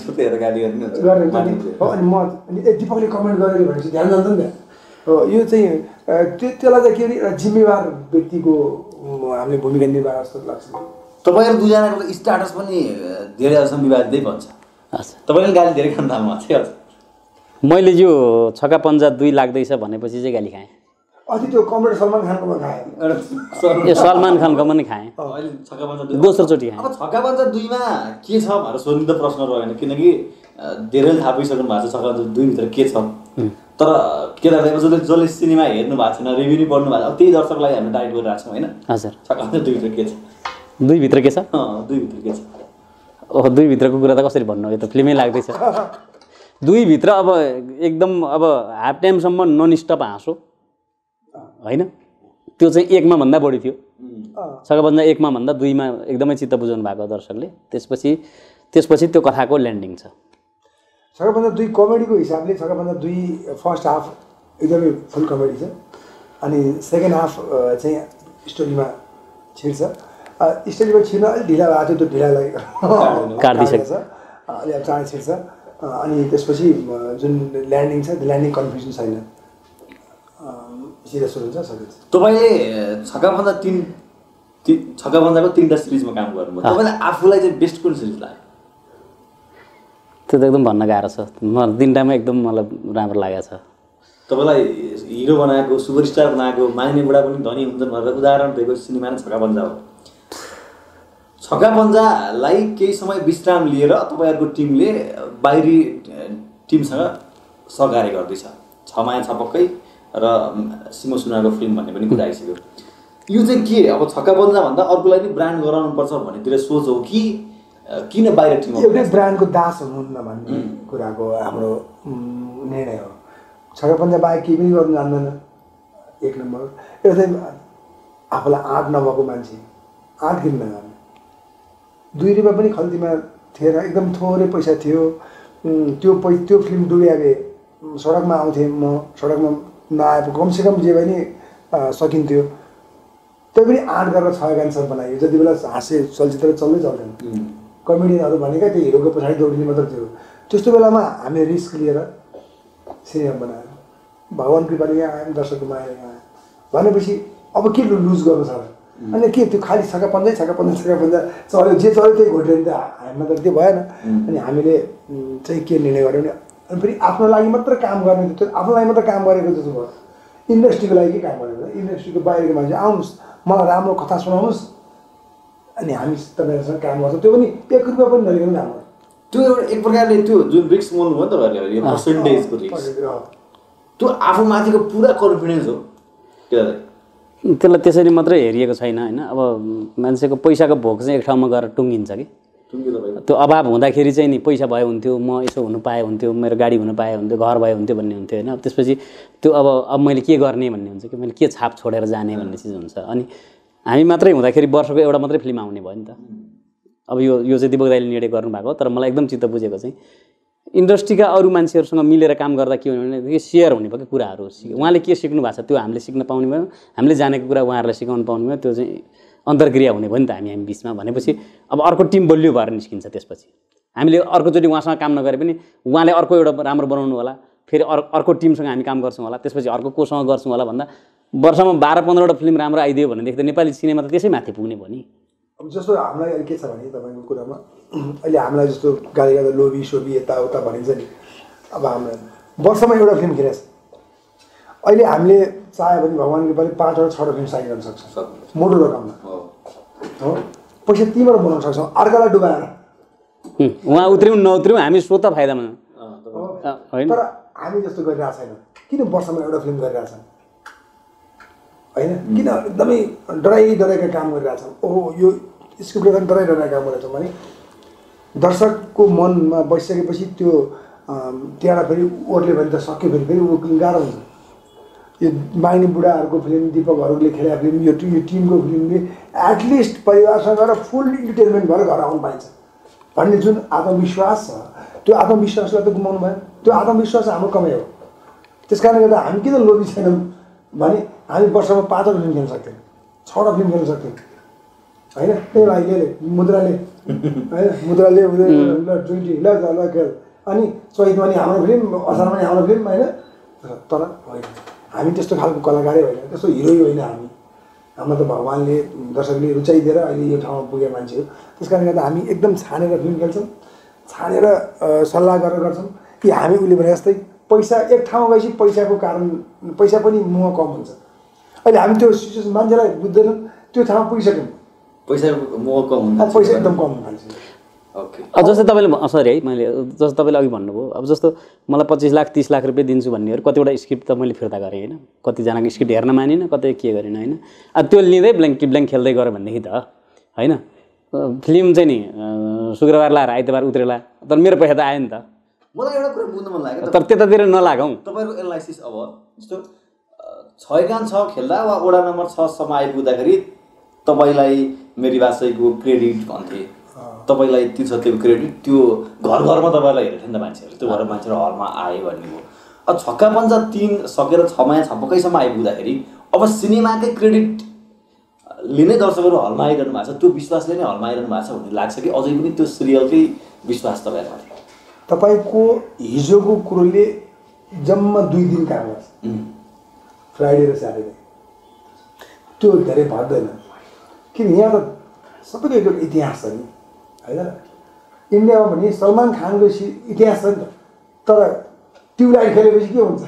अनि म दीपकले कमेन्ट गरेर भनेपछि ध्यान जान्छ नि त हो यो चाहिँ त्यो त्यसलाई चाहिँ के अरे एउटा जिम्मेवार व्यक्तिको हामीले भूमिका निर्वाह जस्तो लाग्छ तपाईँहरू दुईजनाको स्टाटस पनि धेरै हदसम्म विवादितै भन्छ तपाईँले गाली धेरै खान थाल्नु भएको थियो मैले यो छक्का पञ्जा दुई लाग्दैछ भनेपछि चाहिँ गाली खाएँ अस्ति त्यो कमेडी सलमान खानकोमा खाएँ ए सलमान खानको पनि खाएँ अहिले छक्का पञ्जा दोस्रोचोटि खाएँ अब छक्का पञ्जा दुईमा के छ भनेर सोध्नु त प्रश्न रहेन किनकि धेरैले थाहा पाइसक्नु भएको छ छक्का पञ्जा दुईभित्र के छ तर के भन्दा जसले जसले सिनेमा हेर्नु भएको छैन रिभ्यू पढ्नु भएको छ त्यही दर्शकलाई हामी डाइरेक्ट गरिरहेको छौँ होइन हजुर छक्का पञ्जा दुईभित्र के छ दुईभित्र के छ दुईभित्र के छ ओह दुईभित्रको कुरा त कसरी भन्नु, यो त फिल्मै लाग्दैछ। दुईभित्र अब एकदम अब हाफ टाइमसम्म नन स्टप हाँसो होइन, त्यो चाहिँ एकमा भन्दा बढी थियो। छक्कापञ्जा एकमा भन्दा दुईमा एकदमै चित्त बुझाउनु भएको दर्शकले। त्यसपछि त्यसपछि त्यो कथाको ल्यान्डिङ छ। छक्कापञ्जा दुई कमेडीको हिसाबले छक्कापञ्जा दुई फर्स्ट हाफ एकदमै फुल कमेडी छ, अनि सेकेन्ड हाफ चाहिँ स्टोरीमा छिर्छ। स्टोरीमा छिर्न अलिक ढिला भएको थियो, त्यो ढिलालाई काटिदिइसकेको छ, अलि अब चाँडै छिर्छ। अनि त्यसपछि जुन ल्यान्डिङ छ त्यो ल्यान्डिङ कन्फ्युजन छैन, सिधा सुरु हुन्छ सकिन्छ। तपाईँले छक्कापञ्जा तिन ती छक्कापञ्जाको तिनवटा सिरिजमा काम गर्नुभयो, तपाईँलाई आफूलाई चाहिँ बेस्ट कुन सिरिज लाग्यो? त्यो त एकदम भन्न गाह्रो छ, म तिनवटामा एकदम मलाई राम्रो लागेको छ। तपाईँलाई हिरो बनाएको, सुपरस्टार बनाएको, माग्ने बुढा पनि धनी हुन्छन् भनेर उदाहरण दिएको सिनेमा नै छक्कापञ्जा हो। छक्कापञ्जालाई केही समय विश्राम लिएर तपाईँहरूको टिमले बाहिरी टिमसँग सहकार्य गर्दैछ, छ माया छ पक्कै र सिमो सुनाको फिल्म भन्ने पनि कुरा आइसक्यो। यो चाहिँ के अब छक्कापञ्जा भन्दा अर्कोलाई पनि ब्रान्ड गराउनुपर्छ भन्नेतिर सोच हो कि किन बाहिर टिम एउटै ब्रान्डको दास हुनुहुन्न भन्ने कुराको हाम्रो निर्णय हो। छक्कापञ्जा बाहेक केही पनि गर्नु जान्दैन, एक नम्बर। एउटा चाहिँ आफूलाई आँट नभएको मान्छे, आँट किन नगर्ने। दुई रुपियाँ पनि खल्तीमा थिएन, एकदम थोरै पैसा थियो। त्यो पै त्यो फिल्म डुबे सडकमा आउँथेँ म, सडकमा नआएको कमसेकम जे पनि सकिन्थ्यो। त्यो पनि आँट गरेर छ गानसम्म बनायो। जति बेला हाँसे चलचित्र चल्दै चल्दैन, कमेडियनहरू भनेका त्यो हिरोको पछाडि दौडिने मात्र थियो। त्यस्तो बेलामा हामी रिस्क लिएर सिनेमा बनायो, भगवान् कृपाले यहाँ आयौँ, दर्शकको माया यहाँ आयो भनेपछि अब के लुज गर्नु छ र? अनि के त्यो खालि छक्कापञ्जै छक्कापञ्जा छक्कापञ्जा चल्यो, जे चल्यो त्यही घोटेर नि त हामीमा त त्यो भएन। अनि हामीले चाहिँ के निर्णय गऱ्यौँ भने अनि फेरि आफ्नो लागि मात्र काम गर्ने, त्यो आफ्नो लागि मात्र काम गरेको जस्तो भयो। इन्डस्ट्रीको लागि के काम गरेको, इन्डस्ट्रीको बाहिरको मान्छे आउनुहोस्, मलाई राम्रो कथा सुनाउनुहोस्, अनि हामी तपाईँहरूसँग काम गर्छौँ। त्यो पनि एक रुपियाँ पनि नलिकन काम गर्छ। त्यो एउटा एक प्रकारले त्यो जुन रिक्स मोल्नु भयो नि तपाईँहरूले, यो पर्सेन्टेजको रिक्स, त्यो आफूमाथिको पुरा कन्फिडेन्स हो। त्यसलाई त्यसलाई त्यसरी मात्रै हेरिएको छैन होइन। अब मान्छेको पैसाको भोक चाहिँ एक ठाउँमा गएर टुङ्गिन्छ कि, त्यो अभाव हुँदाखेरि चाहिँ नि पैसा भए हुन्थ्यो, म यसो हुनु पाए हुन्थ्यो, मेरो गाडी हुनु पाए हुन्थ्यो, घर भए हुन्थ्यो भन्ने हुन्थ्यो होइन। अब त्यसपछि त्यो अब अब मैले के गर्ने भन्ने हुन्छ कि, मैले के छाप छोडेर जाने भन्ने चिज हुन्छ। अनि हामी मात्रै हुँदाखेरि वर्षको एउटा मात्रै फिल्म आउने भयो नि त। अब यो यो चाहिँ दिपक दाइले निर्णय गर्नुभएको, तर मलाई एकदम चित्त बुझेको चाहिँ इन्डस्ट्रीका अरू मान्छेहरूसँग मिलेर काम गर्दा के हुने भने सेयर हुने भयो कि कुराहरू। उहाँले के सिक्नु भएको छ त्यो हामीले सिक्न पाउने भयो, हामीले जानेको कुरा उहाँहरूलाई सिकाउनु पाउने भयो। त्यो चाहिँ अन्तर्क्रिया हुने भयो नि त हामी हामी बिचमा। भनेपछि अब अर्को टिम बलियो भएर निस्किन्छ। त्यसपछि हामीले अर्कोचोटि उहाँसँग काम नगरे पनि उहाँले अर्को एउटा राम्रो बनाउनु होला, फेरि अर अर्को टिमसँग हामी काम गर्छौँ होला, त्यसपछि अर्को कोसँग गर्छौँ होला भन्दा वर्षमा बाह्र पन्ध्रवटा फिल्म राम्रो आइदियो भनेदेखि त नेपाली सिनेमा त त्यसै माथि पुग्ने भयो नि। अब जस्तो हामीलाई अहिले के छ भने तपाईँको कुरामा अहिले हामीलाई जस्तो गाली गर्दा लोभी सोभी यताउता भनिन्छ नि। अब हामीलाई वर्षमा एउटा फिल्म खेलेको छ, अहिले हामीले चाह्यो भने भगवान् कृपाले पाँचवटा छवटा फिल्म साइन गर्न सक्छौँ मोटो रकममा हो। पैसा तीबाट बनाउन सक्छौँ अर्कालाई डुबाएर। उहाँ उत्रियौँ नउत्रियौँ हामी स्वत फाइदामा होइन। तर हामी जस्तो गरिरहेको छैन। किन वर्षमा एउटा फिल्म गरिरहेछौँ होइन? किन एकदमै डराइ डराइका काम गरिरहेछौँ। ओहो यो स्क्रिप्टले पनि डराइ डराइ काम गरिरहेछौँ भने दर्शकको मनमा बसिसकेपछि त्यो त्यहाँबाट फेरि ओर्ल्यो भने त सक्यो, फेरि फेरि ऊ गाह्रो हुन्छ। यो माग्ने बुढाहरूको फिल्म, दिपकहरूले खेलेको फिल्म, यो यो टिमको फिल्मले एटलिस्ट परिवारसँग गएर फुल इन्टरटेनमेन्ट भएर घर आउनु पाइन्छ भन्ने जुन आत्मविश्वास छ, त्यो आत्मविश्वासलाई त गुमाउनु भयो। त्यो आत्मविश्वास हाम्रो कमाइ हो। त्यस कारणले गर्दा हामी किन लोभी छैनौँ भने हामी वर्षमा पाँचवटा फिल्म खेल्न सक्थ्यौँ, छवटा फिल्म खेल्न सक्थ्यौँ होइन। त्यही भाइले मुद्राले होइन, मुद्राले ल ट्वेन्टी ल ल खेल, अनि चैतमा नि हाम्रो फिल्म, असारमा नि हाम्रो फिल्म होइन। तर होइन, हामी त्यस्तो खालको कलाकारै होइन, त्यस्तो हिरो होइन हामी। हाम्रो त भगवान्ले दर्शकले रुचाइदिएर अहिले यो ठाउँमा पुगेको मान्छे हो। त्यस कारणले गर्दा हामी एकदम छानेर फिल्म खेल्छौँ, छानेर सल्लाह गरेर गर्छौँ कि हामी उसले भने जस्तै पैसा एक ठाउँमा गएपछि पैसाको कारण पैसा पनि मोह कम हुन्छ। अहिले हामी त्यो सिचुएसन मान्छेलाई बुझ्दैनौँ, त्यो ठाउँमा पुगिसक्यौँ, पैसाको मोह कम हुन्छ, पैसा एकदम कम हुन्छ। ओके। अब जस्तै तपाईँले सरी है मैले जस्तो तपाईँले अघि भन्नुभयो, अब जस्तो मलाई पच्चिस लाख तिस लाख रुपियाँ दिन्छु भन्नेहरू कतिवटा स्क्रिप्ट त मैले फिर्ता गरेँ होइन, कतिजनाको स्क्रिप्ट हेर्न मानिनँ, कतै के गरेन होइन। अब त्यो लिँदै ब्ल्याङ्क ब्ल्याङ्क खेल्दै गऱ्यो भनेदेखि त होइन फिल्म चाहिँ नि शुक्रबार लाएर आइतबार उत्रेला तर मेरो पैसा त आयो नि त मलाई एउटा कुरा बुझ्न मन लाग्यो तर त्यतातिर नलागौँ तपाईँको एनालाइसिस अब जस्तो छ एकान छ खेल्दा वा वडा नम्बर छसम्म आइपुग्दाखेरि तपाईँलाई मेरी भाषाको क्रेडिट भन्थे तपाईँलाई तिर्सठको क्रेडिट त्यो घर घरमा तपाईँलाई हेर्थ्यो नि त मान्छेहरू त्यो घर मान्छेहरू हलमा आयो भन्ने हो अब छक्का पन्जा तिन सकेर छ माया छपक्कैसम्म आइपुग्दाखेरि अब सिनेमाकै क्रेडिट लिने दर्शकहरू हलमा आइरहनु भएको छ त्यो विश्वासले नै हलमा आइरहनु भएको छ भन्ने लाग्छ कि अझै पनि त्यो सिरियलकै विश्वास तपाईँहरूमाथि तपाईँको हिजोको कुरोले जम्मा दुई दिन काम गर्छ फ्राइडे र स्याटरडे त्यो धेरै भर्दैन किन यहाँ त सबैको एउटा इतिहास छ नि होइन इन्डियामा भने सलमान खानको इतिहास छ नि त तर ट्युबलाइट खेलेपछि के हुन्छ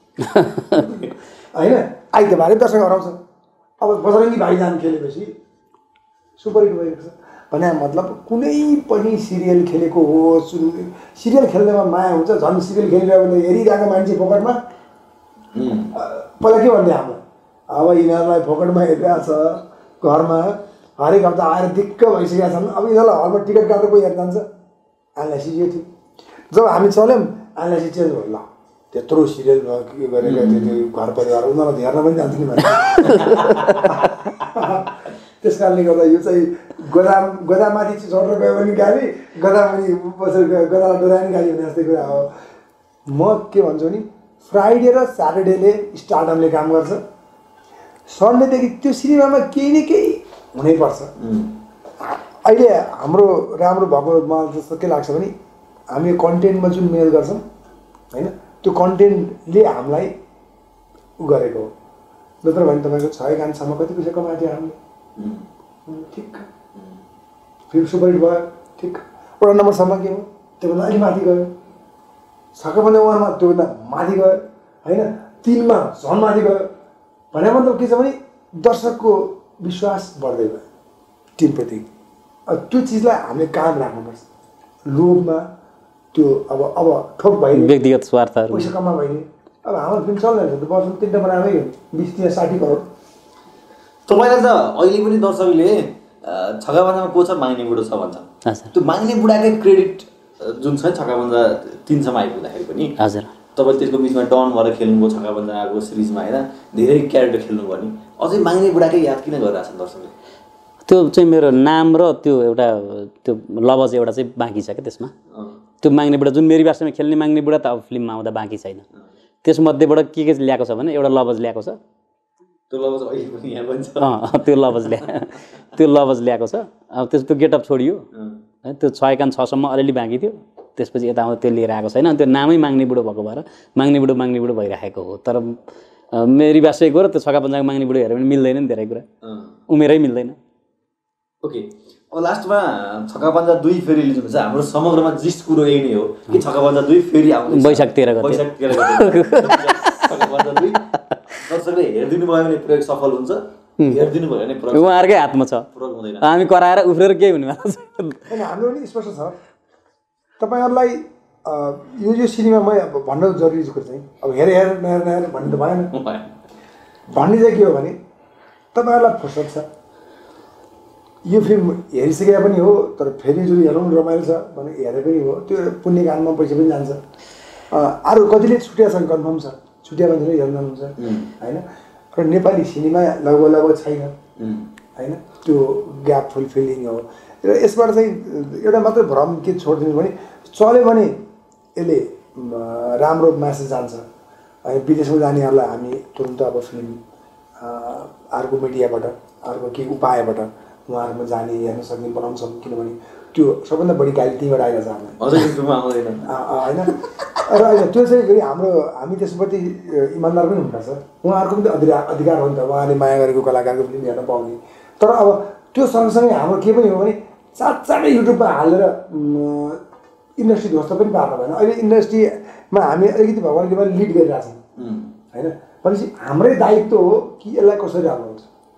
होइन आइतबारै दर्शक हराउँछ अब बजरङ्गी भाइजान खेलेपछि सुपर हिट भएको छ भने मतलब कुनै पनि सिरियल खेलेको हो सिरियल खेल्नेमा माया हुन्छ झन् सिरियल खेलिरहेको हेरिरहेको मान्छे फोकटमा पहिला के भन्थे हाम्रो अब यिनीहरूलाई फोकटमा हेरिरहेको छ घरमा हरेक हप्ता आएर दिक्क भइसकेका छन् अब यिनीहरूलाई हलमा टिकट काटेर कोही हेर्न जान्छ एनएलसी यो थियो जब हामी चल्यौँ एनएलसी चेन्ज भयो ल त्यत्रो सिरियल के गरेर त्यो घर परिवार उनीहरूलाई हेर्न पनि जान्छ नि भने त्यस कारणले गर्दा यो चाहिँ गोदाम गोदाममाथि चढेर गयो भने गाडी गोदाममाथि बसेर गोदाम डोरायो गाडी भने जस्तै कुरा हो म के भन्छु नि फ्राइडे र स्याटरडेले स्टार्डमले काम गर्छ सन्डेदेखि त्यो सिनेमामा केही न केही हुनैपर्छ अहिले हाम्रो राम्रो भएको मलाई जस्तो के लाग्छ भने हामी कन्टेन्टमा जुन मेल गर्छौँ होइन त्यो कन्टेन्टले हामीलाई उ गरेको हो नत्र भने तपाईँको छ गानसम्म कति पैसा कमाएको थियो हामीले ठिक फेरि सुपर हिट भयो ठिक वडा नम्बरसम्म के हो त्योभन्दा अलिक माथि गयो छक्का पनि वानमा त्योभन्दा माथि गयो होइन तिनमा झन् माथि गयो भने मतलब के छ भने दर्शकको विश्वास बढ्दै गयो टिमप्रति त्यो चिजलाई हामीले कायम राख्नुपर्छ लोभमा त्यो अब अब ठोक भइने व्यक्तिगत स्वार्थहरू पैसा कमा भइने अब हाम्रो फिल्म चल्दैन त वर्ष तिनवटा बनाएमै बिस तिस साठी करोड तपाईँलाई त अहिले पनि दर्शकले छक्काबन्दामा को छ माग्ने बुढो छ भन्छ त्यो माग्ने बुढाकै क्रेडिट जुन छ नि छक्काबन्दा तिनसम्म आइपुग्दाखेरि पनि हजुर तपाईँ त्यसको बिचमा डन भएर खेल्नुभयो छक्काबन्दाको सिरिजमा होइन धेरै क्यारेक्टर खेल्नुभयो नि अझै माग्ने बुढाकै याद किन गरिरहेको छ दर्शकले त्यो चाहिँ मेरो नाम र त्यो एउटा त्यो लवज एउटा चाहिँ बाँकी छ क्या त्यसमा त्यो माग्ने बुढा जुन मेरी भाषामा खेल्ने माग्ने बुढा त अब फिल्ममा आउँदा बाँकी छैन त्यसमध्येबाट के के ल्याएको छ भने एउटा लवज ल्याएको छ त्यो लवज अहिले पनि यहाँ पनि छ त्यो लवज ल्या त्यो लवज ल्याएको छ अब त्यस त्यो गेटअप छोडियो है त्यो छ एकान छसम्म अलिअलि बाँकी थियो त्यसपछि यता आउँदा त्यो लिएर आएको छैन त्यो नामै माग्ने बुढो भएको भएर माग्ने बुढो माग्ने बुढो भइरहेको हो तर मेरी भाषाको र त्यो छक्का पन्जाको माग्ने बुढो हेऱ्यो भने मिल्दैन नि धेरै कुरा उमेरै मिल्दैन ओके अब लास्टमा छक्का पन्जा दुई फेरि लिनु छ हाम्रो समग्रमा जिस्ट कुरो यही नै हो कि छक्का पन्जा दुई फेरि आउँछ वैशाख तेह्र गते वैशाख तेह्र गते छक्का पन्जा दुई दर्शकले हेरिदिनु भयो भने प्रयोग सफल हुन्छ हेरिदिनु भयो भने प्रयोग उहाँहरूकै हातमा छ प्रयोग हुँदैन हामी कराएर उफ्रेर केही हुने भएको छ होइन हाम्रो पनि स्पष्ट छ तपाईँहरूलाई यो यो सिनेमा म भन्न जरुरी कुरो चाहिँ अब हेर हेर नहेर नहेर भन्नु त भएन भन्ने चाहिँ के हो भने तपाईँहरूलाई फुर्सद छ यो फिल्म हेरिसकेका पनि हो तर फेरि जो हेरौँ रमाइलो छ भने हेरे पनि हो त्यो पुण्य काममा पैसा पनि जान्छ अरू कतिले छुट्या छन् कन्फर्म छ छुट्या मान्छेले हेर्न जानुहुन्छ होइन र नेपाली सिनेमा लगभग लगभग छैन होइन त्यो ग्याप फुलफिलिङ हो र यसबाट चाहिँ एउटा मात्रै भ्रम के छोडिदिनु भने चल्यो भने यसले राम्रो म्यासेज जान्छ है विदेशमा जानेहरूलाई हामी तुरुन्त अब फिल्म अर्को मिडियाबाट अर्को केही उपायबाट उहाँहरूमा जाने हेर्न सक्ने बनाउँछौँ किनभने त्यो सबभन्दा बढी गाली त्यहीँबाट आइरहेछ हामीलाई होइन र होइन त्यो चाहिँ हाम्रो हामी त्यसप्रति इमान्दार पनि हुनुपर्छ उहाँहरूको पनि अधिकार अधिकार हो नि त उहाँले माया गरेको कलाकारको फिल्म हेर्न पाउने तर अब त्यो सँगसँगै हाम्रो के पनि हो भने साँच्चै युट्युबमा हालेर इन्डस्ट्री ध्वस्त पनि पार्नु भएन अहिले इन्डस्ट्रीमा हामी अलिकति भगवान् कृपाले लिड गरिरहेछौँ होइन भनेपछि हाम्रै दायित्व हो कि यसलाई कसरी हाल्नुहुन्छ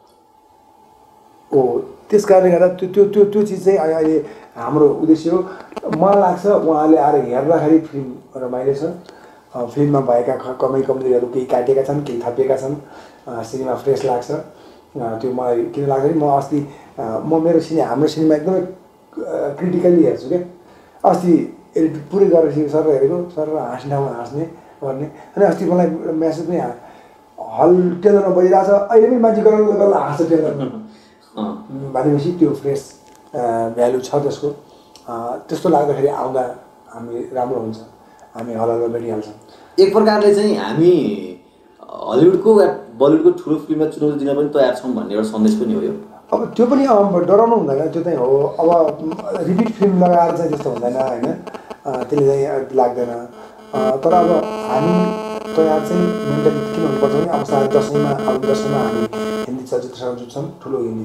हो त्यस कारणले गर्दा त्यो त्यो त्यो त्यो चिज चाहिँ अहिले हाम्रो उद्देश्य हो मलाई लाग्छ उहाँले आएर हेर्दाखेरि फिल्म रमाइलो छ फिल्ममा भएका कमी कमजोरीहरू केही काटिएका छन् केही थपिएका छन् सिनेमा फ्रेस लाग्छ त्यो मलाई किन लाग्छ नि म अस्ति म मेरो सिने हाम्रो सिनेमा एकदमै क्रिटिकल्ली हेर्छु क्या अस्ति एडिट पुरै गरेर सर हेरेको सर हाँस्ने ठाउँमा हाँस्ने गर्ने अनि अस्ति मलाई म्यासेज पनि हल टेलरमा बजिरहेको छ अहिले पनि मान्छे गरौँ गरौँ हाँस्छ टेलरमा भनेपछि त्यो फ्रेस भ्यालु छ त्यसको त्यस्तो लाग्दाखेरि आउँदा हामी राम्रो हुन्छ हामी हल हलमा भेटिहाल्छौँ एक प्रकारले चाहिँ हामी हलिउडको वा बलिउडको ठुलो फिल्ममा चुनौती दिन पनि तयार छौँ भन्ने एउटा सन्देश पनि हो यो अब त्यो पनि डराउनु हुँदैन त्यो चाहिँ हो अब रिपिट फिल्म लगाएर चाहिँ त्यस्तो हुँदैन होइन त्यसले चाहिँ लाग्दैन तर अब हामी तयार चाहिँ मेन्टली किन हुनुपर्छ भने अब सायद दसैँमा अब दसैँमा हामी हिन्दी चलचित्रसँग जुट्छौँ ठुलो हिन्दी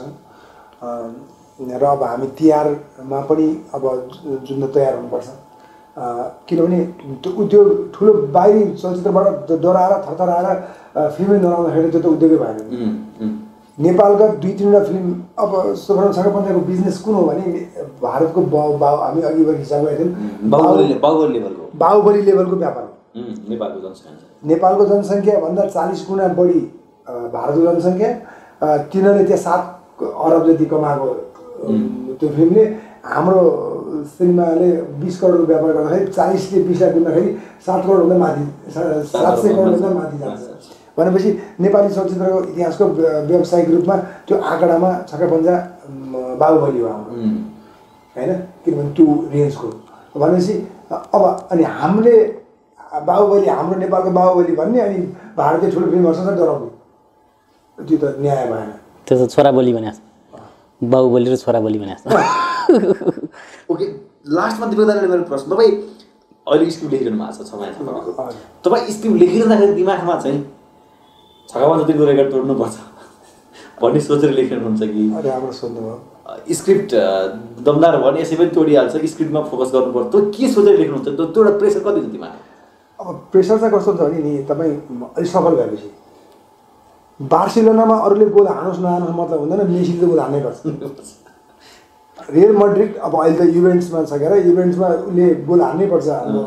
चलचित्रसँग र अब हामी तिहारमा पनि अब जुन तयार हुनुपर्छ किनभने त्यो उद्योग ठुलो बाहिरी चलचित्रबाट डराएर थरथराएर फिल्मै नलाउँदाखेरि त्यो त उद्योगै भएन नेपालका दुई तिनवटा फिल्म अब सोभन छाकापन्थीको बिजनेस कुन हो भने भारतको बाउ बाउ हामी अघि बढी हिसाब गरेको थियौँ बाहुबली बाहुबली लेभलको बाहुबली लेभलको व्यापार हो नेपालको जनसङ्ख्या नेपालको जनसङ्ख्या भन्दा चालिस गुणा बढी भारतको जनसङ्ख्या तिनीहरूले त्यहाँ सात अरब जति कमाएको त्यो फिल्मले हाम्रो सिनेमाले बिस करोडको व्यापार गर्दाखेरि चालिसले बिस लाख गुन्दाखेरि सात करोडभन्दा माथि सात सय करोडभन्दा माथि जान्छ भनेपछि नेपाली चलचित्रको इतिहासको व्यावसायिक रूपमा त्यो आँकडामा छक्कापञ्जा बाहुबली हो हाम्रो होइन किनभने त्यो रेन्जको भनेपछि अब अनि हामीले बाहुबली हाम्रो नेपालको बाहुबली भन्ने अनि भारतीय ठुलो फिल्महरूसँग डराउने त्यो त न्याय भएन त्यो त छोरा बोली भने बाहुबली र छोरा बोली भने ओके लास्टमा दिपकदाले मेरो प्रश्न तपाईँ अहिले स्क्रिप्ट लेखिरहनु भएको छ छ महिना तपाईँको तपाईँ स्क्रिप्ट लेखिरहँदाखेरि दिमागमा चाहिँ छक्कापञ्जा तिनको रेकर्ड तोड्नुपर्छ भन्ने सोचेर लेखिरहनुहुन्छ कि राम्रो सोध्नुभयो स्क्रिप्ट दमदार भने यसै पनि तोडिहाल्छ स्क्रिप्टमा फोकस गर्नुपर्छ त्यो के सोचेर लेख्नुहुन्छ त्यो एउटा प्रेसर कति छ दिमागमा अब प्रेसर चाहिँ कस्तो हुन्छ भने नि तपाईँ अलिक सफल भएपछि बार्सिलोनामा अरूले गोल हानुहोस् नहानुहोस् मतलब हुँदैन मेसीले गोल हान्नै पर्छ रियल मड्रिड अब अहिले त इभेन्ट्समा छ क्या इभेन्ट्समा उसले गोल हान्नै पर्छ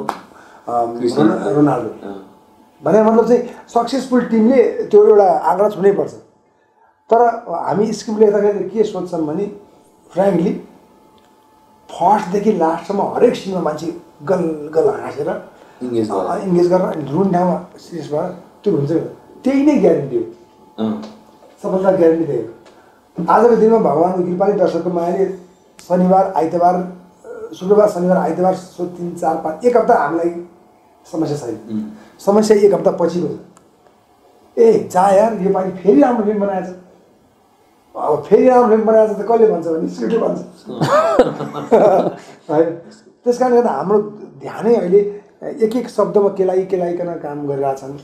हाम्रो रोनाल्डो भने मतलब चाहिँ सक्सेसफुल टिमले त्यो एउटा आँकडा छुनैपर्छ तर हामी स्क्रिप्ट लेख्दाखेरि के सोध्छौँ भने फ्रेङ्कली फर्स्टदेखि लास्टसम्म हरेक सिनमा मान्छे गल गल हाँसेर इङ्गेज गरेर रुन ठाउँमा सिरियस भएर त्यो हुन्छ त्यही नै ग्यारेन्टी हो सफलता ग्यारेन्टी दिएको आजको दिनमा भगवान्को कृपाले दर्शकको मायाले शनिबार आइतबार शुक्रबार शनिबार आइतबार सो तिन चार पाँच एक हप्ता हामीलाई समस्या छैन समस्या एक हप्ता पछिको छ ए जा यार यो पालि फेरि राम्रो फिल्म बनाएछ अब फेरि राम्रो फिल्म बनाएछ त कसले भन्छ भने स्क्रिप्टले भन्छ है त्यस कारणले गर्दा हाम्रो ध्यानै अहिले एक एक शब्दमा केलाइ केलाइकन काम गरिरहेछन्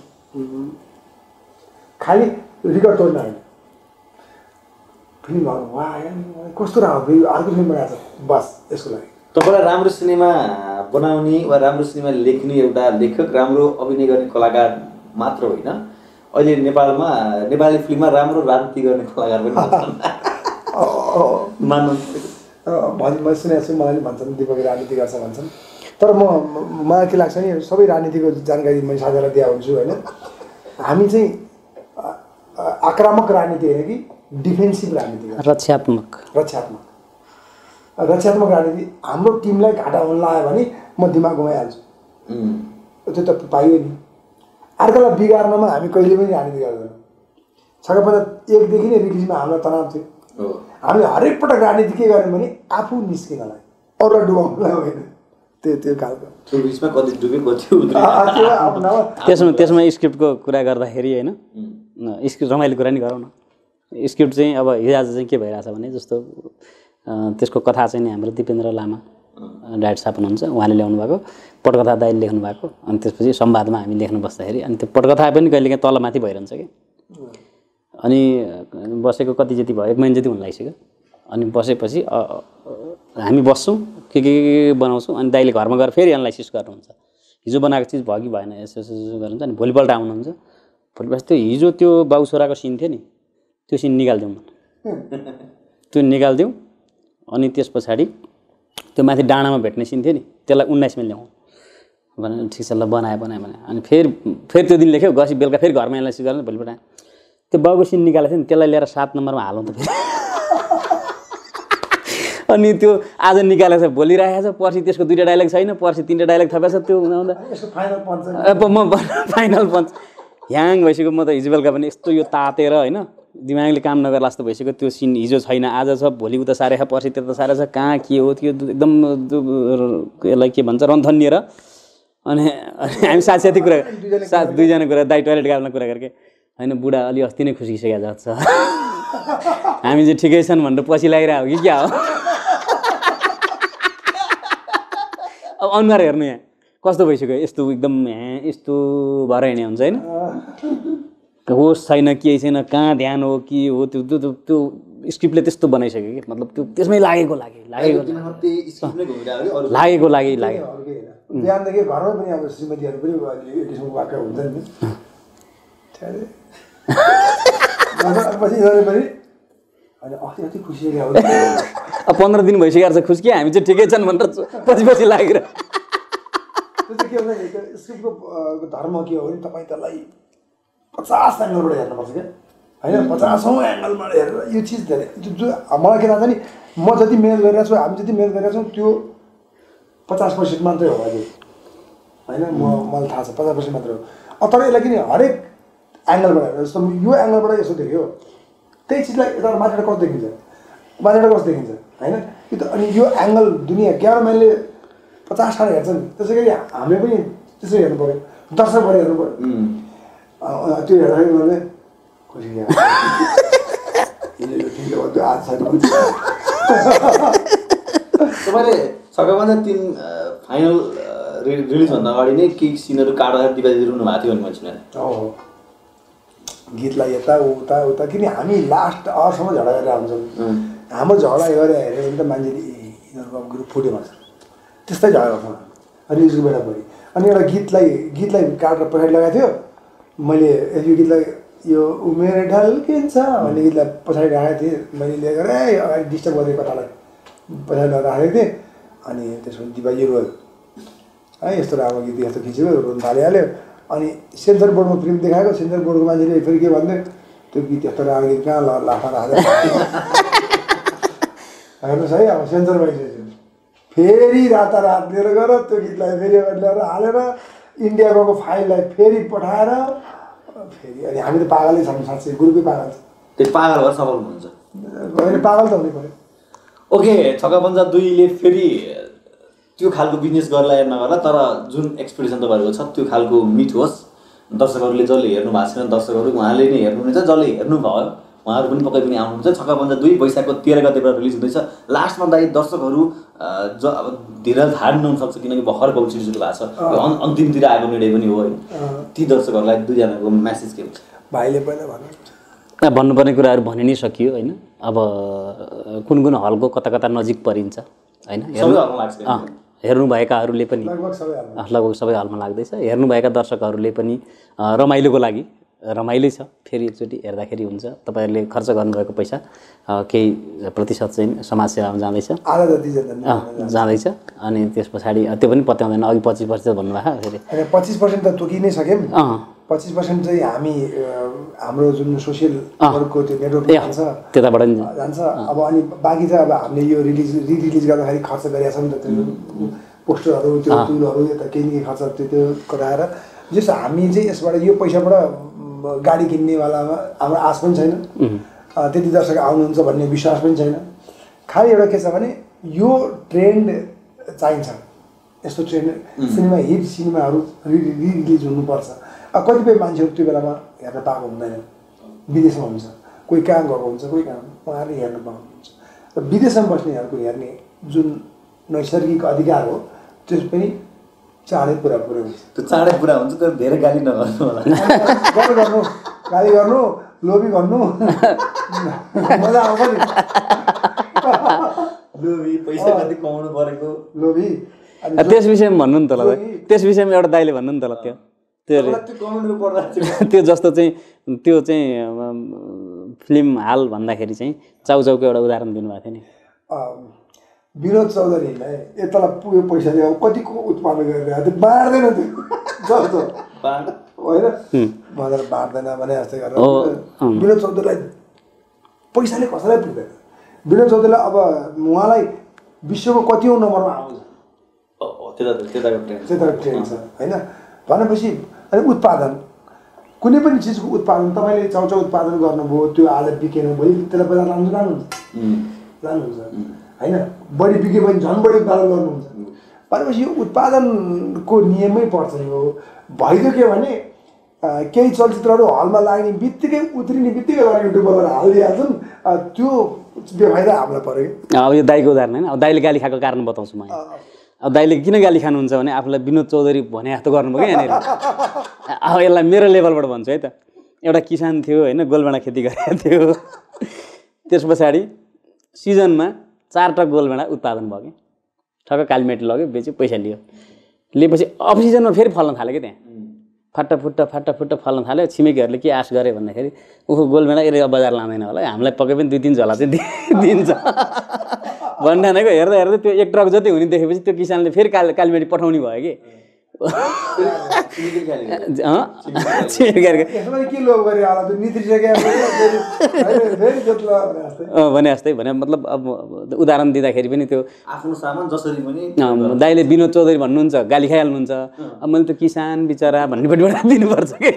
खालि रिकर्ड तोड्न होइन फिल्महरू वा कस्तो राम्रो अर्को फिल्म बनाएको छ बस यसको लागि तपाईँलाई राम्रो सिनेमा बनाउने वा राम्रो सिनेमा लेख्ने एउटा लेखक राम्रो अभिनय गर्ने कलाकार मात्र होइन अहिले नेपालमा नेपाली फिल्ममा राम्रो राजनीति गर्ने कलाकार पनि मान्नु मैले सुनेको छु मलाई भन्छन् दिपक राजनीति गर्छ भन्छन् तर म मलाई के लाग्छ नि सबै राजनीतिको जानकारी मैले साझा दिएको हुन्छु होइन हामी चाहिँ आक्रामक राजनीति होइन कि डिफेन्सिभ राजनीति रक्षात्मक रक्षात्मक रक्षात्मक राजनीति हाम्रो टिमलाई घाटा हुन लाग्यो भने म दिमाग घुमाइहाल्छु त्यो त पाइयो नि अर्कालाई बिगार्नमा हामी कहिले पनि राजनीति गर्दैनौँ छक्कापञ्जा एकदेखि नै रिलिजमा हामीलाई तनाव थियो हामीले हरेक पटक राजनीति के गर्यौँ भने आफू निस्किनलाई अरूलाई डुबाउनलाई होइन त्यो त्यो खालको बिचमा कति डुब्यो कति त्यसमा त्यसमा स्क्रिप्टको कुरा गर्दाखेरि होइन स्क्रिप्ट रमाइलो कुरा नि गरौँ न स्क्रिप्ट चाहिँ अब हिजोआज चाहिँ के भइरहेछ भने जस्तो त्यसको कथा चाहिँ नि हाम्रो दिपेन्द्र लामा डाइरेक्टर साहब हुनुहुन्छ उहाँले ल्याउनु भएको पटकथा दाइले लेख्नु भएको अनि त्यसपछि संवादमा हामी लेख्नु बस्दाखेरि अनि त्यो पटकथा पनि कहिलेकाहीँ तलमाथि भइरहन्छ कि अनि बसेको कति जति भयो एक महिना जति हुन लागिसक्यो अनि बसेपछि हामी बस्छौँ के के के बनाउँछौँ अनि दाइले घरमा गएर फेरि एनालाइसिस गर्नुहुन्छ हिजो बनाएको चिज भयो कि भएन यसो यसो गर्नुहुन्छ अनि भोलिपल्ट आउनुहुन्छ भोलिपल्ट त्यो हिजो त्यो बाउ छोराको सिन थियो नि त्यो सिन निकालिदिउँ त्यो निकालिदिउँ अनि त्यस पछाडि त्यो माथि डाँडामा भेट्ने सिन थियो नि त्यसलाई उन्नाइसमा ल्याउँ भने ठिक छ ल बनायो बनायो भने अनि फेरि फेरि त्यो दिन लेख्यो गसी बेलुका फेरि घरमा एनालाइसिस गरेर भोलिपल्ट त्यो बाउको सिन निकालेको थियो नि त्यसलाई लिएर सात नम्बरमा हालौँ त फेरि अनि त्यो आज निकालेको छ भोलि राखेको छ पर्सि त्यसको दुईवटा डाइलग छैन पर्सि तिनवटा डाइलग थपेको छ त्यो हुँदा हुँदा यसको फाइनल पञ्च अब म फाइनल पञ्च ह्याङ भइसक्यो म त हिजो बेलुका पनि यस्तो यो तातेर होइन दिमागले काम नगर्ला जस्तो भइसक्यो त्यो सिन हिजो छैन आज छ भोलि उता सारे छ पर्सि त्यता सारे छ कहाँ के हो त्यो एकदम यसलाई के भन्छ रन्थनिएर अनि हामी साथी साथी कुरा साथ दुईजना कुरा दाइ टोइलेट गाड्न कुरा गरेको होइन बुढा अलि अस्ति नै खुसिसकेको जस्तो छ हामी चाहिँ ठिकै छन् भनेर पछि लागिरहेको कि क्या हो अब अनुहार हेर्नु यहाँ कस्तो भइसक्यो यस्तो एकदम यहाँ यस्तो भएर हिँड्ने हुन्छ होइन होस् छैन केही छैन कहाँ ध्यान हो के हो त्यो त्यो त्यो स्क्रिप्टले त्यस्तो बनाइसक्यो कि मतलब त्यो त्यसमै लागेको लागि लागेको लागेको लागि लाग्यो बिहानदेखि घरमा पनि अब श्रीमतीहरू पनि यो किसिमको वाक्य हुन्छ नि पछि पनि अनि अति अति खुसी अब पन्ध्र दिन भइसकेको छ खुसी हामी चाहिँ ठिकै छन् भनेर पछि पछि लागेर त्यो चाहिँ के हुन्छ स्क्रिप्टको धर्म के हो भने तपाईँ त्यसलाई पचास एङ्गलबाट हेर्नुपर्छ क्या होइन पचासौँ एङ्गलबाट हेरेर यो चिज धेरै जो मलाई के लाग्छ नि म जति मेहनत गरिरहेको छु हामी जति मेहनत गरिरहेको छौँ त्यो पचास पर्सेन्ट मात्रै हो अझै होइन म मलाई थाहा छ पचास पर्सेन्ट मात्रै हो तर यसलाई किन हरेक एङ्गलबाट हेरेर जस्तो यो एङ्गलबाट यसो देख्यो त्यही चिजलाई यता माथिबाट कस्तो देखिन्छ माथिबाट कस्तो देखिन्छ होइन यो त अनि यो एङ्गल दुनियाँ क्यामेराम्यानले पचास ठाउँ हेर्छन् त्यसै गरी हामीले पनि त्यसरी हेर्नु पऱ्यो दर्शकबाट हेर्नु पऱ्यो त्यो हेर्दाखेरि मैले खुसी तपाईँले छक्काभन्दा तिन फाइनल रिलिजभन्दा अगाडि नै केही सिनहरू काटेर दिवाली रुनु भएको थियो भने मैले सुने हो गीतलाई यता उता उता किन हामी लास्ट आवरसम्म झगडा गरेर हुन्छौँ हाम्रो झगडा गरेर हेऱ्यो भने त मान्छेले ए यिनीहरूको अब ग्रुप फुट्यो भन्छ त्यस्तै झगडा गर्छौँ रिलिजको बेला परि अनि एउटा गीतलाई गीतलाई काटेर पछाडि लगाएको थियो मैले यो गीतलाई यो उमेर ढल्किन्छ भन्ने गीतलाई पछाडि राखेको थिएँ मैले लिएर ए अगाडि डिस्टर्ब गरेँ कथालाई पछाडि लगेर राखेको थिएँ अनि त्यसमा दिवाली रोयो है यस्तो राम्रो गीत यस्तो खिचेको रोनु थालिहाल्यो अनि सेन्सर बोर्डमा फिल्म देखाएको सेन्सर बोर्डको मान्छेले फेरि के भन्दै त्यो गीत यस्तो राम्रो गीत कहाँ लाफा राखेर हेर्नुहोस् है अब सेन्सर भइसक्यो फेरि रातारात लिएर गएर त्यो गीतलाई फेरि ल्याएर हालेर इन्डिया गएको फाइललाई फेरि पठाएर फेरि अनि हामी त पागलै छौँ साँच्चै ग्रुपै पागल छ त्यो पागल भएर सफल हुनुहुन्छ अहिले पागल त हुनै पऱ्यो ओके छक्कापञ्चा दुईले फेरि त्यो खालको बिजनेस गर्ला या नगर्ला तर जुन एक्सपेक्टेसन तपाईँहरूको छ त्यो खालको मिट होस् दर्शकहरूले जसले हेर्नु भएको छैन दर्शकहरू उहाँले नै हेर्नुहुनेछ जसले हेर्नुभयो उहाँहरू पनि पक्कै पनि आउनुहुन्छ छक्कापञ्चा दुई वैशाखको तेह्र गतेबाट रिलिज हुँदैछ लास्टमा दाइ दर्शकहरू ज अब धेरै थाहा नहुन सक्छ किनकि भर्खर पब्लिसिटी सुरु भएको छ अन्तिमतिर आएको निर्णय पनि हो होइन ती दर्शकहरूलाई दुईजनाको म्यासेज के हुन्छ भाइले पहिला भन्नु भन्नुपर्ने कुराहरू भनि नै सकियो होइन अब कुन कुन हलको कता कता नजिक परिन्छ होइन हेर्नुभएकाहरूले पनि लगभग सबै हलमा लाग्दैछ हेर्नुभएका दर्शकहरूले पनि रमाइलोको लागि रमाइलो छ फेरि एकचोटि हेर्दाखेरि हुन्छ तपाईँहरूले खर्च गर्नुभएको पैसा केही प्रतिशत चाहिँ समाज सेवामा जाँदैछ जाँदैछ अनि त्यस पछाडि त्यो पनि पत्याउँदैन अघि पच्चिस प्रतिशत भन्नुभएको फेरि पच्चिस पर्सेन्ट त तोकि नै सक्यौँ पच्चिस पर्सेन्ट चाहिँ हामी हाम्रो जुन सोसियल वर्कको त्यो नेटवर्क जान्छ त्यताबाट नि जान्छ अब अनि बाँकी चाहिँ अब हामीले यो रिलिज रि रिलिज गर्दाखेरि खर्च गरेका छौँ नि त त्यो पोस्टरहरू त्यो टुलहरू यता केही न केही खर्च त्यो त्यो गराएर जस्तो हामी चाहिँ यसबाट यो पैसाबाट गाडी किन्नेवालामा हाम्रो आश पनि छैन त्यति दर्शक आउनुहुन्छ भन्ने विश्वास पनि छैन खालि एउटा के छ भने यो ट्रेन्ड चाहिन्छ यस्तो ट्रेन्ड सिनेमा हिट सिनेमाहरू रि रिलिज हुनुपर्छ अब कतिपय मान्छेहरू त्यो बेलामा हेर्न पाएको हुँदैन विदेशमा हुन्छ कोही कहाँ गएको हुन्छ कोही कहाँ उहाँहरूले हेर्न पाउनुहुन्छ र विदेशमा बस्नेहरूको हेर्ने जुन नैसर्गिक अधिकार हो त्यस पनि चाँडै पुरा पुरै हुन्छ त्यो चाँडै पुरा हुन्छ तर धेरै गाली नगर्नु होला गर्नु गर्नु गाली गर्नु लोभी गर्नु मजा आउँछ नि लोभी पैसा कति कमाउनु परेको लोभी त्यस विषयमा भन्नु नि त ल त्यस विषयमा एउटा दाइले भन्नु नि त ल त्यो त्यो त्यो जस्तो चाहिँ त्यो चाहिँ फिल्म हाल भन्दाखेरि चाहिँ चाउचाउको एउटा उदाहरण दिनुभएको थियो नि विनोद चौधरीलाई यतालाई पुग्यो पैसाले अब कतिको उत्पादन गरिरहेको थियो बाँड्दैन त्यो जस्तो होइन भनेर बाँड्दैन भने जस्तै गरेर विनोद चौधरीलाई पैसाले कसैलाई पुग्दैन विनोद चौधरीलाई अब उहाँलाई विश्वको कतिौँ नम्बरमा आउँछ त्यता त्यताको ट्रेन्ड त्यताको ट्रेन्ड छ होइन भनेपछि अनि उत्पादन कुनै पनि चिजको उत्पादन तपाईँले चाउचाउ उत्पादन गर्नुभयो त्यो आज बिकेन भोलि त्यसलाई बजार लानु लानुहुन्छ लानुहुन्छ होइन बढी बिक्यो भने झन् बढी उत्पादन गर्नुहुन्छ भनेपछि यो उत्पादनको नियमै पर्छ यो भइदियो के भने केही चलचित्रहरू हलमा लाग्ने बित्तिकै उत्रिने बित्तिकै गएर युट्युबबाट हालिदिइहाल्छन् त्यो बेफाइदा हामीलाई पऱ्यो अब यो दाइको उदाहरण होइन अब दाइले गाली खाएको कारण बताउँछु म अब दाइले किन गाली खानुहुन्छ भने आफूलाई विनोद चौधरी भने जस्तो गर्नुभयो क्या यहाँनिर अब यसलाई मेरो लेभलबाट भन्छु है त एउटा किसान थियो होइन गोलभेडा खेती गरेको थियो त्यस पछाडि सिजनमा चारवटा गोलभेडा उत्पादन भयो कि ठक्क कालीमेटी लग्यो बेच्यो पैसा लियो लिएपछि अफ सिजनमा फेरि फल्न थाल्यो कि त्यहाँ फाटाफुट्ट फाटाफुट्ट फल्न थाल्यो छिमेकीहरूले के आश गरे भन्दाखेरि उखु गोलभेडा यसले बजार लाँदैन होला हामीले पक्कै पनि दुई तिन झोला चाहिँ दिन्छ भन्ठानेको हेर्दा हेर्दा त्यो एक ट्रक जति हुने देखेपछि त्यो किसानले फेरि काली कालीमेटी पठाउने भयो कि भने जस्तै भने मतलब अब उदाहरण दिँदाखेरि पनि त्यो आफ्नो सामान जसरी पनि दाइले विनोद चौधरी भन्नुहुन्छ गाली खाइहाल्नुहुन्छ अब मैले त्यो किसान बिचरा भन्नेपट्टिबाट दिनुपर्छ कि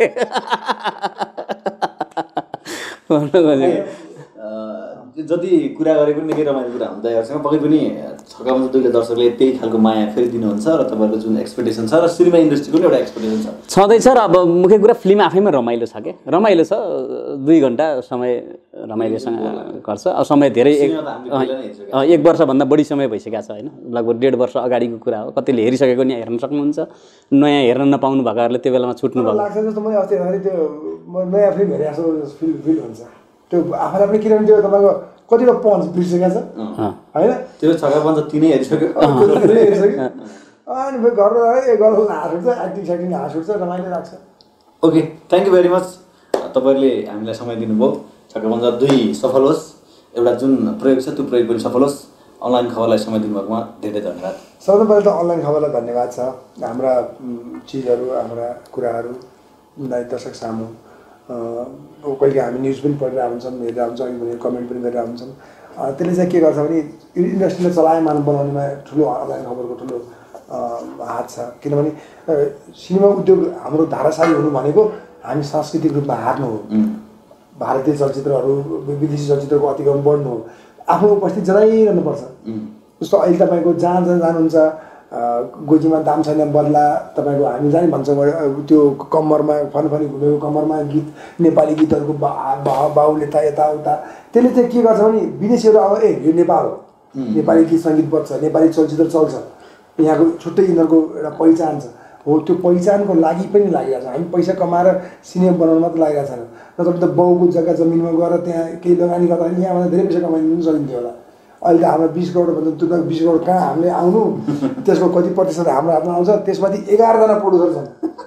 जति कुरा गरे पनि निकै रमाइलो कुरा हुन्छ दाइहरूसँग पक्कै पनि छक्कापञ्च दुईले दर्शकले त्यही खालको माया फेरि दिनुहुन्छ र तपाईँहरूको जुन एक्सपेक्टेसन छ र सिनेमा इन्डस्ट्रीको पनि एउटा एक्सपेक्टेसन छ छँदैछ र अब मुख्य कुरा फिल्म आफैमा रमाइलो छ क्या रमाइलो छ दुई घन्टा समय रमाइलोसँग गर्छ अब समय धेरै एक एक वर्षभन्दा बढी समय भइसकेको छ होइन लगभग डेढ वर्ष अगाडिको कुरा हो कतिले हेरिसकेको नि हेर्न सक्नुहुन्छ नयाँ हेर्न नपाउनु भएकाहरूले त्यो बेलामा छुट्नु भयो लाग्छ जस्तो मैले अस्ति हेर्दाखेरि त्यो नयाँ फिल्म हेरेको फिल फिल हुन्छ त्यो आफूलाई पनि किनभने त्यो तपाईँको कतिवटा पन्च बिर्सेको छ होइन त्यो छक्कापञ्च तिनै हेरिसक्यो हेरिसक्यो अनि फेरि घरमा ए गर्नु हाँस उठ्छ एक्टिङ सेक्टिङ हाँस उठ्छ रमाइलो लाग्छ okay thank you very much तपाईँहरूले हामीलाई समय दिनुभयो छक्कापञ्च दुई सफल होस् एउटा जुन प्रयोग छ त्यो प्रयोग पनि सफल होस् अनलाइन खबरलाई समय दिनुभएकोमा धेरै धन्यवाद सबभन्दा पहिला त अनलाइन खबरलाई धन्यवाद छ हाम्रा चिजहरू हाम्रा कुराहरू दर्शक सामु कहिले हामी न्युज पनि पढिरहेको हुन्छौँ हेरिरहेको हुन्छौँ भने कमेन्ट पनि गरिरहेको हुन्छौँ त्यसले चाहिँ के गर्छ भने इन्डस्ट्रीलाई चलायमान बनाउनेमा ठुलो अनलाइन खबरको ठुलो हात छ किनभने सिनेमा उद्योग हाम्रो धाराशाली हुनु भनेको हामी सांस्कृतिक रूपमा हार्नु हो भारतीय चलचित्रहरू विदेशी चलचित्रको अतिक्रमण बढ्नु हो आफ्नो उपस्थिति जनाइरहनुपर्छ जस्तो अहिले तपाईँको जहाँ जहाँ जानुहुन्छ गोजीमा दाम छैन बदला तपाईँको हामी जहाँ भन्छौँ त्यो कम्मरमा फनफनी घुमेको कम्मरमा गीत नेपाली गीतहरूको बा बाउले त यताउता त्यसले चाहिँ के गर्छ भने विदेशीहरू अब ए यो नेपाल हो नेपाली गीत सङ्गीत बज्छ नेपाली चलचित्र चल्छ यहाँको छुट्टै यिनीहरूको एउटा पहिचान छ हो त्यो पहिचानको लागि पनि लागिरहेको छ हामी पैसा कमाएर सिनेमा बनाउन मात्र लागिरहेको छैन नत्र त बाउको जग्गा जमिनमा गएर त्यहाँ केही लगानी गर्दाखेरि यहाँभन्दा धेरै पैसा कमाइदिनु सकिन्थ्यो होला अहिले त हाम्रो बिस करोड भन्दा त्यो त बिस करोड कहाँ हामीले आउनु त्यसको कति प्रतिशत हाम्रो हातमा आउँछ त्यसमाथि एघारजना प्रड्युसर छन्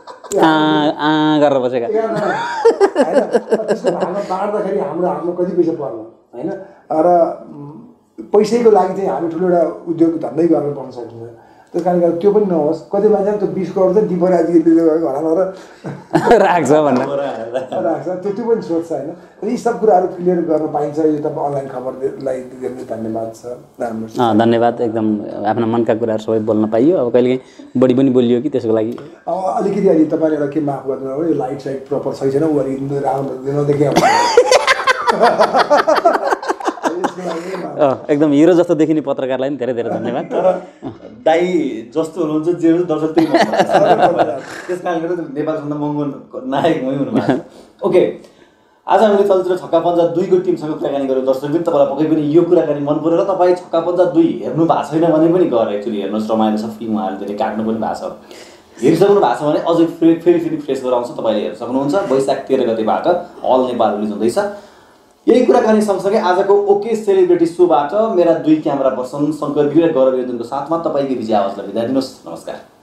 गरेर बसेका होइन त्यसको भागमा बाँड्दाखेरि हाम्रो हातमा कति पैसा पर्ला होइन र पैसैको लागि चाहिँ हामी ठुलो एउटा उद्योग धन्दै गरेर बन्न सकिन्छ त्यस कारणले गर्दा त्यो पनि नहोस् कति मान्छे त्यो बिस करोड चाहिँ दिपराजीले घरमा गएर राख्छ भनेर राख्छ त्यो त्यो पनि सोच्छ होइन र यी सब कुराहरू क्लियर गर्न पाइन्छ यो तपाईँ अनलाइन खबरलाई धेरै धन्यवाद छ राम्रो धन्यवाद एकदम आफ्ना मनका कुराहरू सबै बोल्न पाइयो अब कहिलेकाहीँ बढी पनि बोलियो कि त्यसको लागि अलिकति अहिले तपाईँले एउटा के माफ गर्नु हो यो लाइट साइट प्रपर सही छैन ऊ अलिक राम्रो नदेखि एकदम हिरो जस्तो देखिने पत्रकारलाई पनि धेरै धेरै धन्यवाद तर दाई जस्तो हुनुहुन्छ जे हुन्छ दर्शक त्यही त्यस कारणले गर्दा नेपालभन्दा महँगो नायक मै हुनुभएको छ ओके आज हामीले चलचित्र छक्कापञ्च दुईको टिमसँग कुराकानी गऱ्यौँ दर्शक पनि तपाईँलाई पक्कै पनि यो कुराकानी मन पऱ्यो र तपाईँ छक्कापञ्च दुई हेर्नु भएको छैन भने पनि गएर एक्चुअली हेर्नुहोस् रमाइलो छ फिल्म उहाँहरूले धेरै काट्नु पनि भएको छ हेरिसक्नु भएको छ भने अझै फेरि फेरि फेरि फ्रेस गरेर आउँछ तपाईँले हेर्न सक्नुहुन्छ वैशाख तेह्र गतिबाट हल नेपाल रिलिज हुँदैछ यही कुराकानी सँगसँगै आजको ओके सेलिब्रिटी सोबाट मेरा दुई क्यामेरा पर्सन शङ्कर गिरी र गौरव योजनको साथमा तपाईँको विजय आवाजलाई बिदा दिनुहोस् नमस्कार।